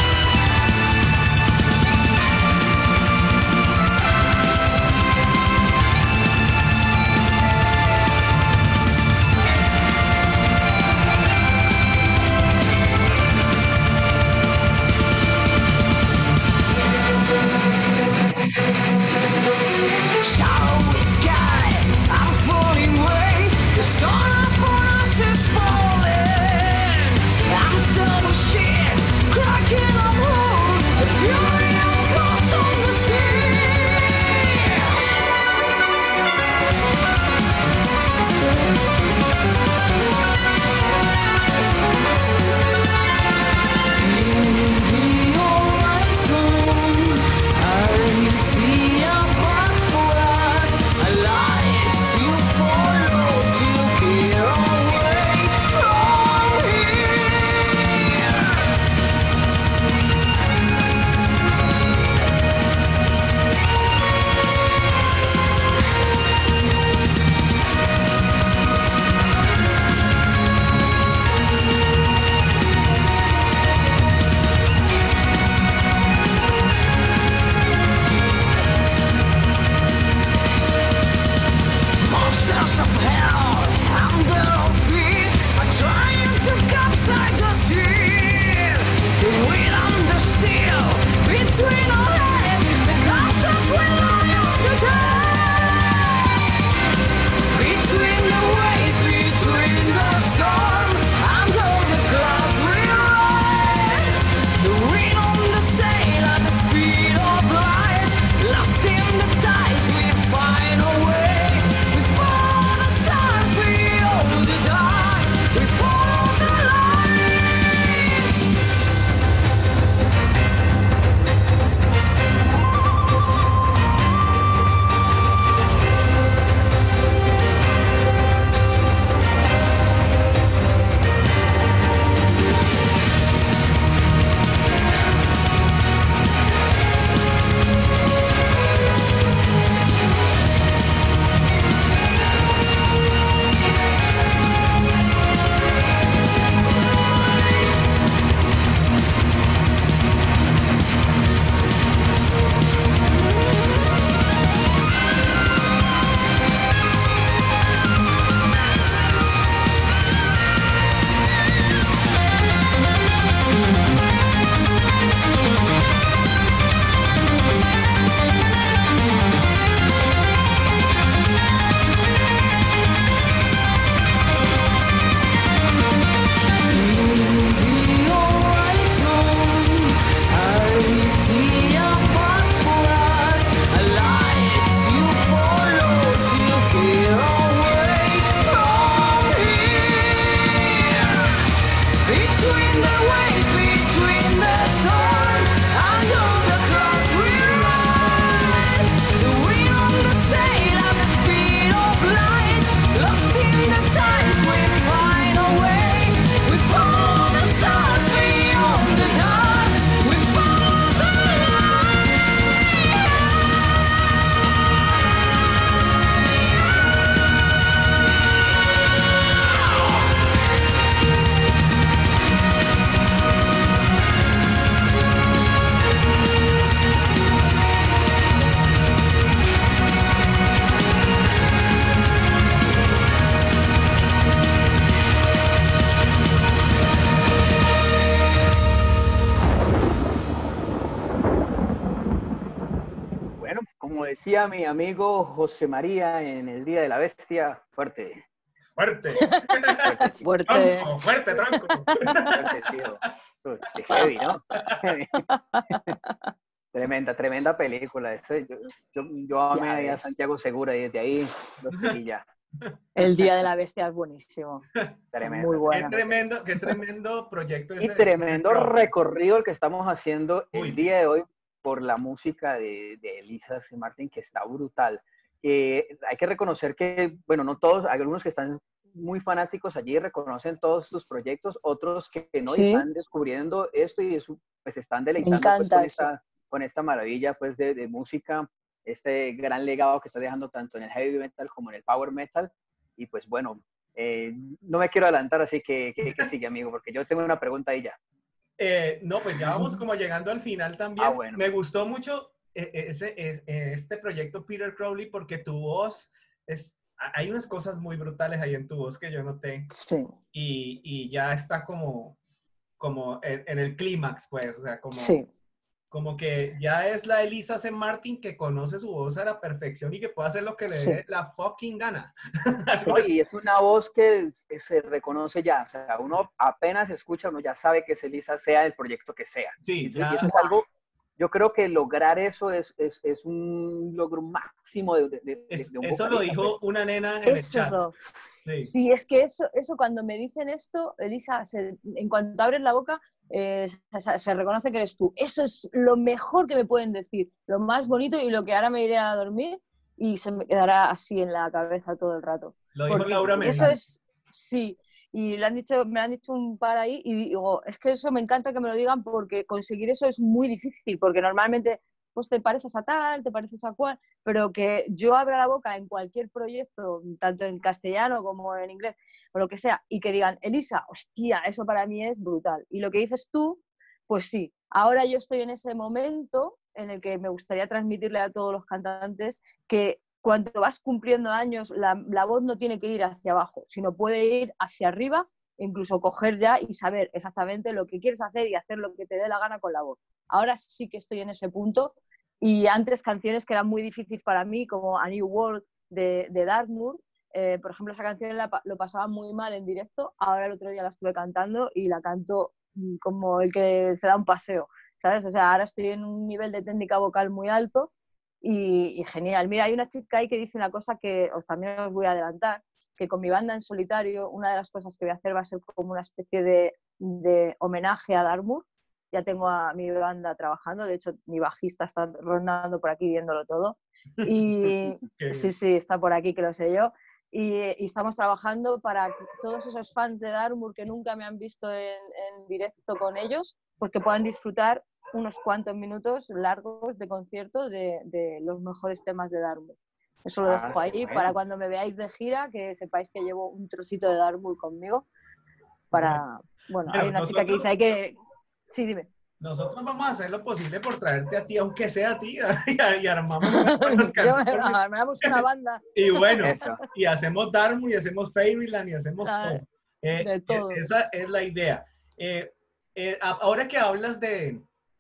S1: Como decía mi amigo José María en el Día de la Bestia, fuerte.
S2: Fuerte.
S1: Fuerte, chico.
S3: Fuerte.
S2: Tronco, fuerte, tronco.
S1: Fuerte, tío. Qué heavy, ¿no? Tremenda película. Yo amé
S3: Ya
S1: ahí a
S3: ves.
S1: Santiago Segura y desde ahí lo seguí ya.
S3: El Día de la Bestia es buenísimo.
S1: Tremenda.
S3: Muy buena.
S2: Qué tremendo proyecto
S1: Y
S2: ese de Peter
S1: tremendo
S2: Crowley.
S1: recorrido el que estamos haciendo
S2: Uy,
S1: el
S2: sí.
S1: día de hoy por la música de Elisa C. Martin, que está brutal. Hay que reconocer que, bueno, no todos, hay algunos que están muy fanáticos allí, reconocen todos tus proyectos, otros que no, y
S3: Sí,
S1: están descubriendo esto y pues están
S3: me
S1: deleitando pues,
S3: encanta eso.
S1: con esta maravilla pues, de música, este gran legado que está dejando tanto en el heavy metal como en el power metal. Y pues bueno, no me quiero adelantar, así que sigue, amigo, porque yo tengo una pregunta ahí ya.
S2: No, pues ya vamos como llegando al final
S1: Ah,
S2: también.
S1: bueno.
S2: Me gustó mucho este proyecto Peter Crowley porque tu voz hay unas cosas muy brutales ahí en tu voz que yo noté
S3: Sí,
S2: y ya está como en el clímax, pues, o sea,
S3: sí,
S2: como que ya es la Elisa C. Martin que conoce su voz a la perfección y que puede hacer lo que le
S3: sí,
S2: dé la fucking gana.
S3: sí.
S1: No, y es una voz que se reconoce ya, o sea, uno apenas escucha, uno ya sabe que es Elisa, sea el proyecto que sea.
S2: Sí,
S1: Y
S2: ya.
S1: eso es algo, yo creo que lograr eso es un logro máximo de un
S2: Eso lo
S1: vocalista, pues.
S2: dijo una nena en el chat.
S3: Eso.
S2: Sí.
S3: Sí, es que eso cuando me dicen esto, Elisa, en cuanto abres la boca, se reconoce que eres tú. Eso es lo mejor que me pueden decir, lo más bonito y lo que ahora me iré a dormir y se me quedará así en la cabeza todo el rato.
S2: Lo dijo
S3: Porque
S2: Laura
S3: eso
S2: Medina.
S3: es, sí, y me lo han dicho un par ahí y digo, es que eso me encanta que me lo digan porque conseguir eso es muy difícil, porque normalmente pues te pareces a tal, te pareces a cual, pero que yo abra la boca en cualquier proyecto, tanto en castellano como en inglés, o lo que sea, y que digan, Elisa, hostia, eso para mí es brutal. Y lo que dices tú, pues sí, ahora yo estoy en ese momento en el que me gustaría transmitirle a todos los cantantes que cuando vas cumpliendo años, la voz no tiene que ir hacia abajo, sino puede ir hacia arriba, incluso coger ya y saber exactamente lo que quieres hacer y hacer lo que te dé la gana con la voz. Ahora sí que estoy en ese punto y antes canciones que eran muy difíciles para mí, como A New World de Dartmoor, por ejemplo, esa canción lo pasaba muy mal en directo, ahora el otro día la estuve cantando y la canto como el que se da un paseo, ¿sabes? O sea, ahora estoy en un nivel de técnica vocal muy alto y genial. Mira, hay una chica ahí que dice una cosa que también os voy a adelantar, que con mi banda en solitario, una de las cosas que voy a hacer va a ser como una especie de homenaje a Dartmoor. Ya tengo a mi banda trabajando, de hecho mi bajista está rondando por aquí viéndolo todo. Y sí, sí, está por aquí, que lo sé yo. Y estamos trabajando para que todos esos fans de Dartmoor que nunca me han visto en directo con ellos, pues que puedan disfrutar unos cuantos minutos largos de concierto de los mejores temas de Dartmoor. Eso lo dejo ahí para cuando me veáis de gira, que sepáis que llevo un trocito de Dartmoor conmigo. Bueno, hay una chica que dice ahí que... Sí, dime.
S2: Nosotros vamos a hacer lo posible por traerte a ti, aunque sea a ti, y armamos unas cuantas canciones.
S3: Armamos una banda.
S2: Y bueno,
S1: Eso.
S2: y hacemos Dartmoor, y hacemos Fairyland, y hacemos todo.
S3: De todo.
S2: Esa es la idea. Ahora que hablas de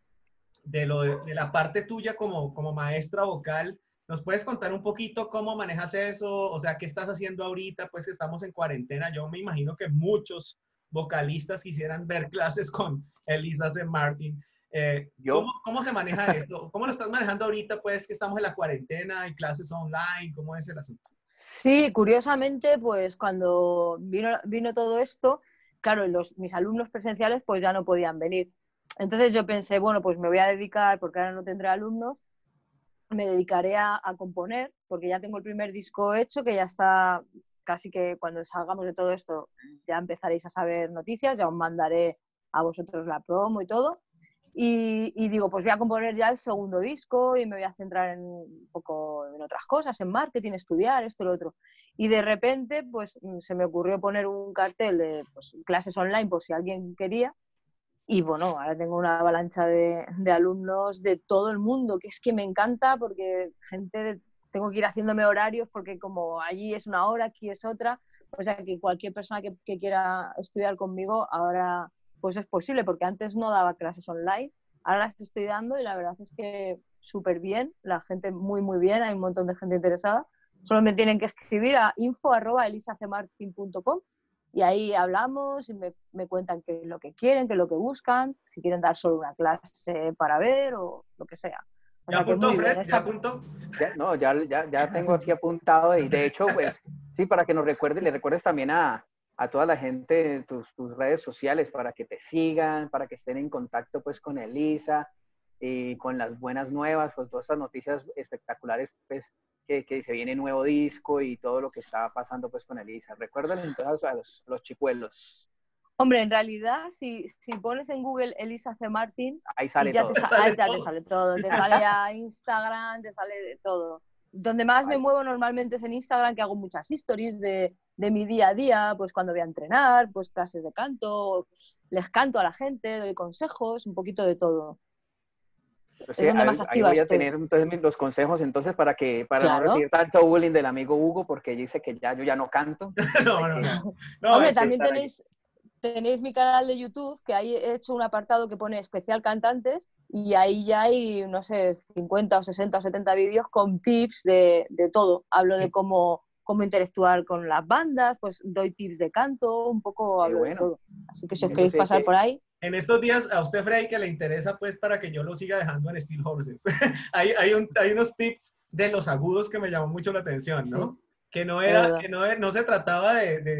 S2: la parte tuya como maestra vocal, ¿nos puedes contar un poquito cómo manejas eso? O sea, ¿qué estás haciendo ahorita? Pues estamos en cuarentena. Yo me imagino que muchos vocalistas quisieran ver clases con Elisa C. Martin. ¿Cómo se maneja esto? ¿Cómo lo estás manejando ahorita, pues, que estamos en la cuarentena y clases online? ¿Cómo es el asunto?
S3: Sí, curiosamente, pues cuando vino todo esto, claro, mis alumnos presenciales pues ya no podían venir. Entonces yo pensé, bueno, pues me voy a dedicar, porque ahora no tendré alumnos, me dedicaré a componer, porque ya tengo el primer disco hecho, que ya está casi que cuando salgamos de todo esto ya empezaréis a saber noticias, ya os mandaré a vosotros la promo y todo. Y digo, pues voy a componer ya el segundo disco y me voy a centrar un poco en otras cosas, en marketing, estudiar, esto y lo otro. Y de repente, pues se me ocurrió poner un cartel de pues, clases online por si alguien quería. Y bueno, ahora tengo una avalancha de alumnos de todo el mundo, que es que me encanta porque tengo que ir haciéndome horarios porque como allí es una hora, aquí es otra. O sea que cualquier persona que quiera estudiar conmigo ahora pues es posible, porque antes no daba clases online, ahora las estoy dando y la verdad es que súper bien, la gente muy, muy bien, hay un montón de gente interesada. Solo me tienen que escribir a info@elisacmartin.com y ahí hablamos y me cuentan qué es lo que quieren, qué es lo que buscan, si quieren dar solo una clase para ver o lo que sea. O
S2: ¿Ya
S3: sea que
S2: apuntó,
S3: muy bien.
S2: Fred? ¿Ya apuntó?
S1: No, ya tengo aquí apuntado y de hecho, pues sí, para que nos recuerdes, le recuerdes también a toda la gente de tus redes sociales para que te sigan, para que estén en contacto pues con Elisa y con las buenas nuevas, con todas estas noticias espectaculares pues que se viene nuevo disco y todo lo que está pasando pues con Elisa. Recuérdales entonces a los chicuelos.
S3: Hombre, en realidad, si pones en Google Elisa C. Martin,
S1: Ahí
S3: y
S1: sale todo.
S3: ahí ya te sale todo, te sale ya Instagram, te sale de todo. Donde más me
S1: Vale.
S3: muevo normalmente es en Instagram, que hago muchas stories de mi día a día, pues cuando voy a entrenar, pues clases de canto, les canto a la gente, doy consejos, un poquito de todo.
S1: Pero
S3: Es
S1: sí,
S3: donde más
S1: ahí
S3: activa
S1: voy a
S3: estoy.
S1: tener entonces los consejos entonces para no
S3: Claro.
S1: recibir tanto bullying del amigo Hugo porque dice que ya yo ya no canto. Entonces
S2: No, no, no. No,
S3: Hombre,
S1: hay que
S3: también
S1: estar allí.
S3: tenéis mi canal de YouTube, que ahí he hecho un apartado que pone especial cantantes y ahí ya hay, no sé, 50 o 60 o 70 vídeos con tips de todo. Hablo de cómo interactuar con las bandas, pues doy tips de canto, un poco
S1: Qué
S3: hablo de
S1: bueno.
S3: todo. Así que si os
S1: Eso
S3: queréis
S1: sí,
S3: pasar por ahí,
S2: en estos días a usted, Freddy, que le interesa, pues, para que yo lo siga dejando en Steel Horses. Hay unos tips de los agudos que me llamó mucho la atención,
S3: sí,
S2: ¿no? Que no
S3: es
S2: era,
S3: verdad.
S2: que no se trataba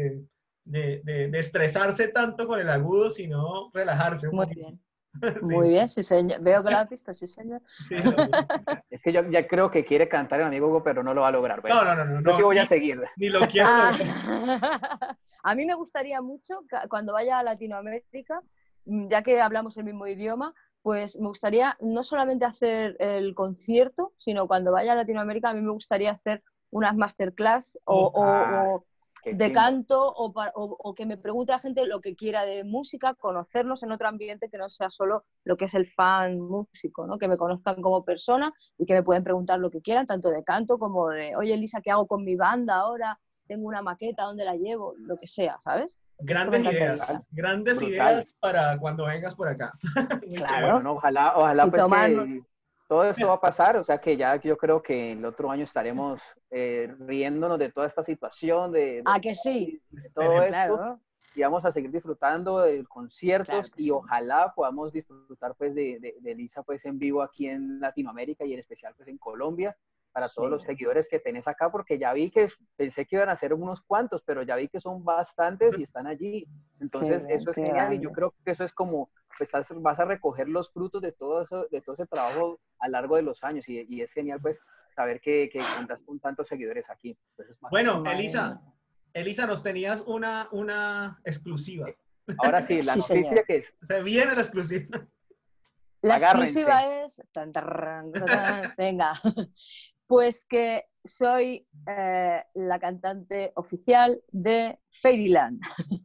S2: de estresarse tanto con el agudo, sino relajarse un
S3: Muy
S2: poquito.
S3: bien.
S2: Sí,
S3: Muy bien, sí, señor. Veo que lo has visto, sí, señor.
S2: sí, lo vi.
S1: Es que yo ya creo que quiere cantar el amigo Hugo, pero no lo va a lograr. Bueno,
S2: No,
S1: yo sí voy a
S2: ni,
S1: seguir.
S2: ni lo quiero
S3: Ah,
S2: lograr.
S3: a mí me gustaría mucho, cuando vaya a Latinoamérica, ya que hablamos el mismo idioma, pues me gustaría no solamente hacer el concierto, sino cuando vaya a Latinoamérica, a mí me gustaría hacer unas masterclass
S1: Ah,
S3: o
S1: qué
S3: de
S1: chimba.
S3: canto o que me pregunte la gente lo que quiera de música, conocernos en otro ambiente que no sea solo lo que es el fan músico, ¿no? Que me conozcan como persona y que me pueden preguntar lo que quieran, tanto de canto como de, oye, Elisa, ¿qué hago con mi banda ahora? Tengo una maqueta, ¿dónde la llevo? Lo que sea, ¿sabes? Esto me encantaría.
S2: Grandes
S1: Brutal.
S2: ideas para cuando vengas por acá. Muy
S1: Qué
S2: chévere.
S1: bueno,
S3: Claro.
S1: ¿no? Ojalá
S3: Y
S1: pues
S3: tomarnos.
S1: que todo esto va a pasar, o sea que ya yo creo que el otro año estaremos riéndonos de toda esta situación,
S3: ¿A que sí?
S1: de todo
S2: Esperemos.
S1: esto,
S3: Claro,
S1: y vamos a seguir disfrutando de
S3: claro
S1: conciertos
S3: que
S1: y
S3: sí.
S1: ojalá podamos disfrutar pues de Elisa pues en vivo aquí en Latinoamérica y en especial pues en Colombia para todos
S3: Sí,
S1: los seguidores que tenés acá, porque ya vi que pensé que iban a ser unos cuantos, pero ya vi que son bastantes y están allí.
S3: qué
S1: Entonces,
S3: bien,
S1: eso es
S3: qué
S1: genial y yo
S3: grande.
S1: creo que eso es como, pues vas a recoger los frutos de todo eso, de todo ese trabajo a lo largo de los años y es genial pues saber que cuentas con tantos seguidores aquí. Pues es
S2: Bueno,
S1: bastante.
S3: Madre mía.
S2: Elisa, nos tenías una exclusiva.
S1: Ahora sí, la
S3: Sí, señor.
S1: noticia que es,
S2: Se viene la exclusiva.
S3: La
S1: agárrense.
S3: exclusiva es... tan, tarran, tarán, venga. Pues que soy la cantante oficial de Fairyland.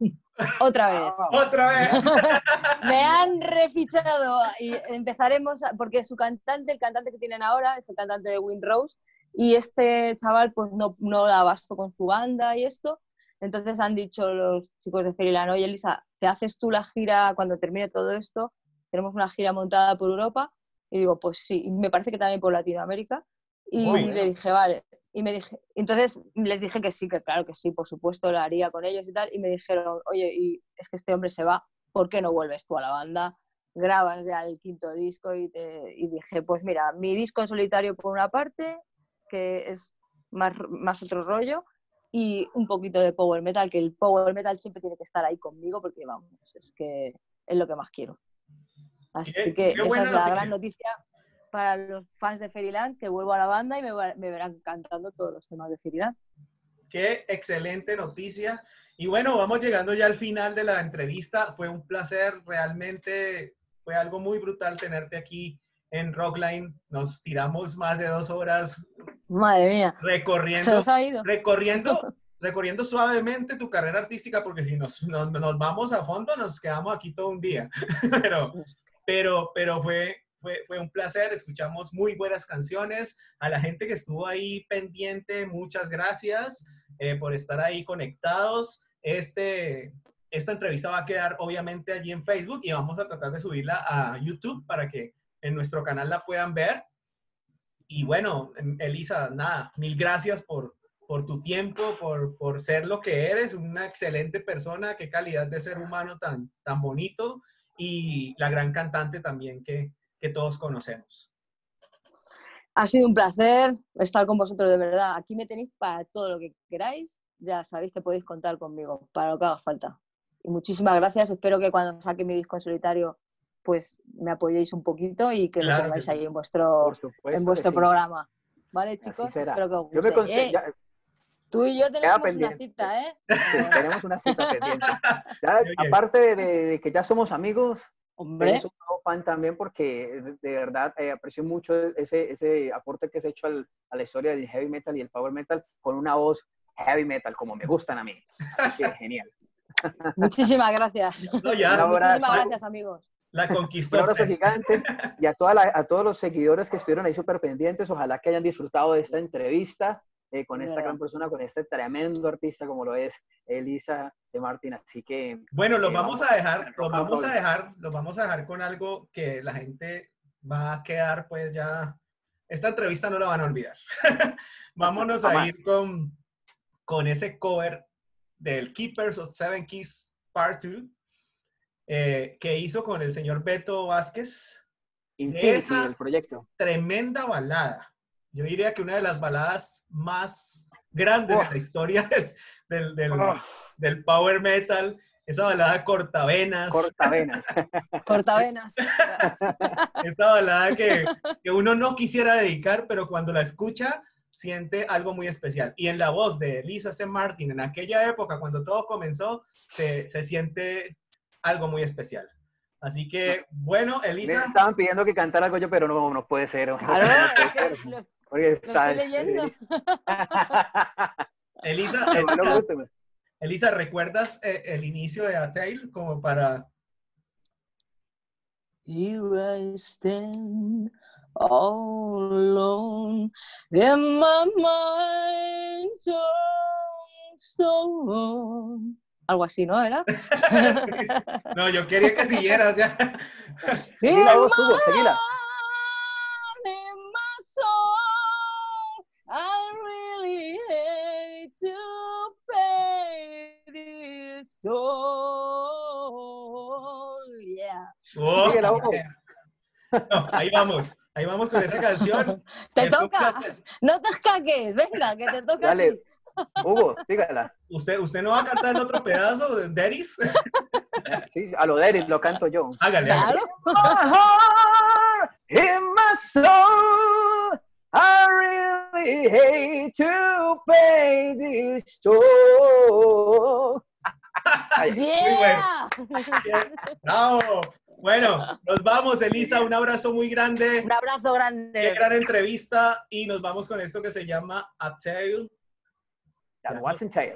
S3: Otra vez.
S1: Ah,
S2: Otra vez.
S3: Me han refichado y empezaremos, porque el cantante que tienen ahora es el cantante de Windrose y este chaval pues no da abasto con su banda y esto. Entonces han dicho los chicos de Fairyland, oye Elisa, ¿te haces tú la gira cuando termine todo esto? Tenemos una gira montada por Europa. Y digo, pues sí, y me parece que también por Latinoamérica.
S1: oh,
S3: Y le
S1: bueno.
S3: dije, vale. Y me dije, entonces les dije que sí, que claro que sí, por supuesto, lo haría con ellos y tal. Y me dijeron, oye, y es que este hombre se va, ¿por qué no vuelves tú a la banda? Grabas ya el quinto disco y dije, pues mira, mi disco en solitario por una parte, que es más otro rollo, y un poquito de power metal, que el power metal siempre tiene que estar ahí conmigo porque vamos, es que es lo que más quiero. Así que
S2: Qué
S3: esa
S2: buena
S3: es la gran
S2: noticia.
S3: noticia para los fans de Fairyland, que vuelvo a la banda y me verán cantando todos los temas de Fairyland.
S2: Qué excelente noticia. Y bueno, vamos llegando ya al final de la entrevista. Fue un placer, realmente fue algo muy brutal tenerte aquí en Rockline. Nos tiramos más de 2 horas
S3: Madre mía, se
S2: recorriendo,
S3: nos ha ido.
S2: recorriendo suavemente tu carrera artística, porque si nos vamos a fondo, nos quedamos aquí todo un día. Pero fue un placer, escuchamos muy buenas canciones. A la gente que estuvo ahí pendiente, muchas gracias por estar ahí conectados. Esta entrevista va a quedar obviamente allí en Facebook y vamos a tratar de subirla a YouTube para que en nuestro canal la puedan ver. y bueno, Elisa, nada, mil gracias por tu tiempo, por ser lo que eres, una excelente persona, qué calidad de ser humano tan bonito, y la gran cantante también que todos conocemos.
S3: Ha sido un placer estar con vosotros, de verdad. Aquí me tenéis para todo lo que queráis. Ya sabéis que podéis contar conmigo para lo que haga falta. Y muchísimas gracias. Espero que cuando saque mi disco en solitario, pues me apoyéis un poquito y que
S2: Claro
S3: lo
S2: que
S3: pongáis
S2: sí.
S3: ahí en
S1: Por
S3: vuestro
S1: supuesto que sí.
S3: programa. ¿Vale,
S1: Así
S3: chicos?
S1: será.
S3: Espero que os
S1: Yo me
S3: guste. Tú y yo
S1: queda
S3: tenemos una
S1: pendiente.
S3: cita, ¿eh?
S1: Sí, tenemos una cita pendiente. Ya,
S2: Muy bien.
S1: aparte de que ya somos amigos,
S3: Hombre,
S1: eres un nuevo fan también porque de verdad aprecio mucho ese aporte que has hecho a la historia del heavy metal y el power metal con una voz heavy metal como me gustan a mí. Así que genial.
S3: muchísimas gracias.
S2: No, ya,
S1: Un abrazo.
S3: Muchísimas gracias, amigos.
S2: la
S1: Un
S2: conquistó.
S1: abrazo
S2: Fer.
S1: gigante y a todos los seguidores que estuvieron ahí súper pendientes. Ojalá que hayan disfrutado de esta entrevista con
S3: Es
S1: esta
S3: verdad.
S1: gran persona, con este tremendo artista como lo es Elisa C. Martin. Así que
S2: Bueno, los vamos a dejar,
S1: rock and roll.
S2: los vamos a dejar con algo que la gente va a quedar, pues ya, esta entrevista no la van a olvidar. Vámonos a
S1: Jamás.
S2: ir con ese cover del Keepers of Seven Keys Part 2, que hizo con el señor Beto Vázquez.
S1: Infinity,
S2: Esa
S1: el proyecto.
S2: tremenda balada. Yo diría que una de las baladas más grandes de la historia del power metal. Esa balada cortavenas.
S1: Cortavenas.
S3: Cortavenas.
S2: Esta balada que uno no quisiera dedicar, pero cuando la escucha siente algo muy especial. Y en la voz de Elisa C. Martin, en aquella época, cuando todo comenzó, se siente algo muy especial. Así que, bueno,
S1: Me
S2: Elisa.
S1: estaban pidiendo que cantara algo yo, pero no puede ser.
S3: Claro,
S1: No puede
S3: es que
S1: ser,
S3: lo
S1: porque
S3: estoy leyendo.
S2: Elisa, ¿recuerdas el inicio de A Tale como para...
S3: Here I stand all alone in my mind, so wrong. Algo así, ¿no? ¿Era?
S2: No, yo quería que siguieras ya.
S1: Seguila vos, Hugo, seguila.
S3: In my soul, I really hate to pay this toll. Yeah.
S2: Oh,
S1: Síguela, Hugo.
S2: no, ahí vamos con esa canción.
S3: Te
S2: Fue un
S3: toca.
S2: placer.
S3: No te escaques. Venga, que te toca. a
S1: Dale,
S3: ti.
S1: Hugo, sígala.
S2: ¿Usted no va a cantar el otro pedazo de Deris?
S1: Sí, a lo de Eric lo canto yo.
S2: Hágale,
S3: Claro.
S1: In my soul, I really hate to pay this toll. Ay,
S3: Yeah.
S2: ¡Bravo! Bueno, nos vamos, Elisa. Un abrazo muy grande.
S3: Un abrazo
S2: Qué
S3: grande.
S2: gran entrevista. Y nos vamos con esto que se llama A Tale.
S1: that wasn't tail.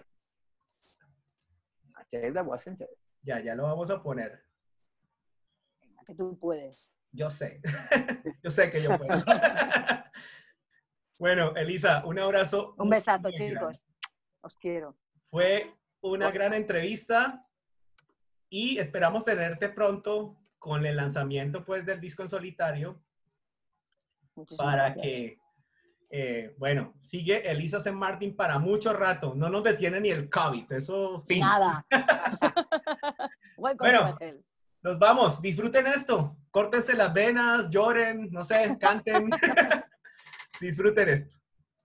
S1: A tale that wasn't tail.
S2: Ya lo vamos a poner.
S3: Que tú puedes.
S2: Yo sé. Yo sé que yo puedo. Bueno, Elisa, un abrazo.
S3: Un besazo,
S2: muy grande.
S3: chicos. Os quiero.
S2: Fue una gran entrevista y esperamos tenerte pronto con el lanzamiento pues del disco en solitario
S3: Muchísimas
S2: para
S3: gracias.
S2: que, bueno, sigue Elisa C. Martin para mucho rato. No nos detiene ni el COVID. Eso, fin.
S3: Nada. Welcome
S2: Bueno.
S3: to my hell.
S2: Nos vamos. Disfruten esto. Córtense las venas, lloren, no sé, canten. Disfruten esto.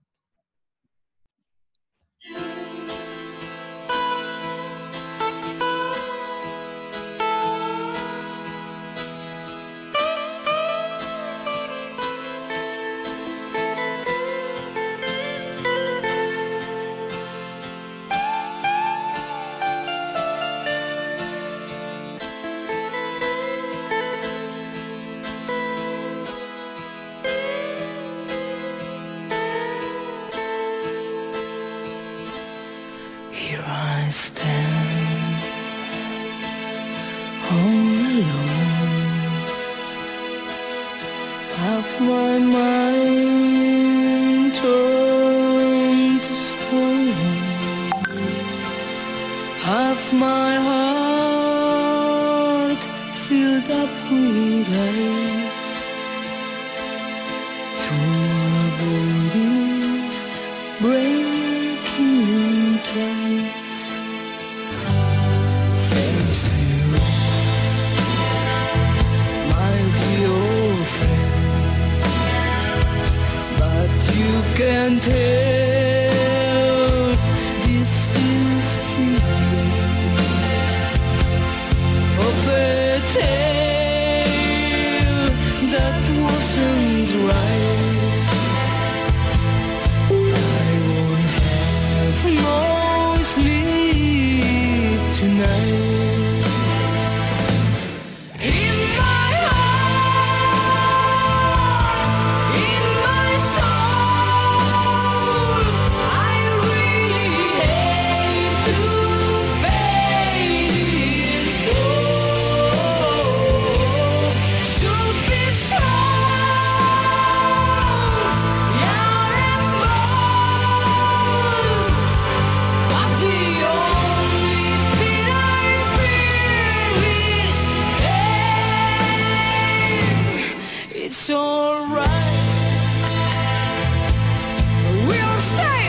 S4: Here I stand, all alone. Half my mind turned to stone, half my heart filled up with ice. To can tell this is the end of a tale that wasn't right. I won't have no sleep tonight. In my heart, in my soul, I really hate to fade this soul. Should be strong, young and bold, but the only thing I fear is pain. It's alright, we'll stay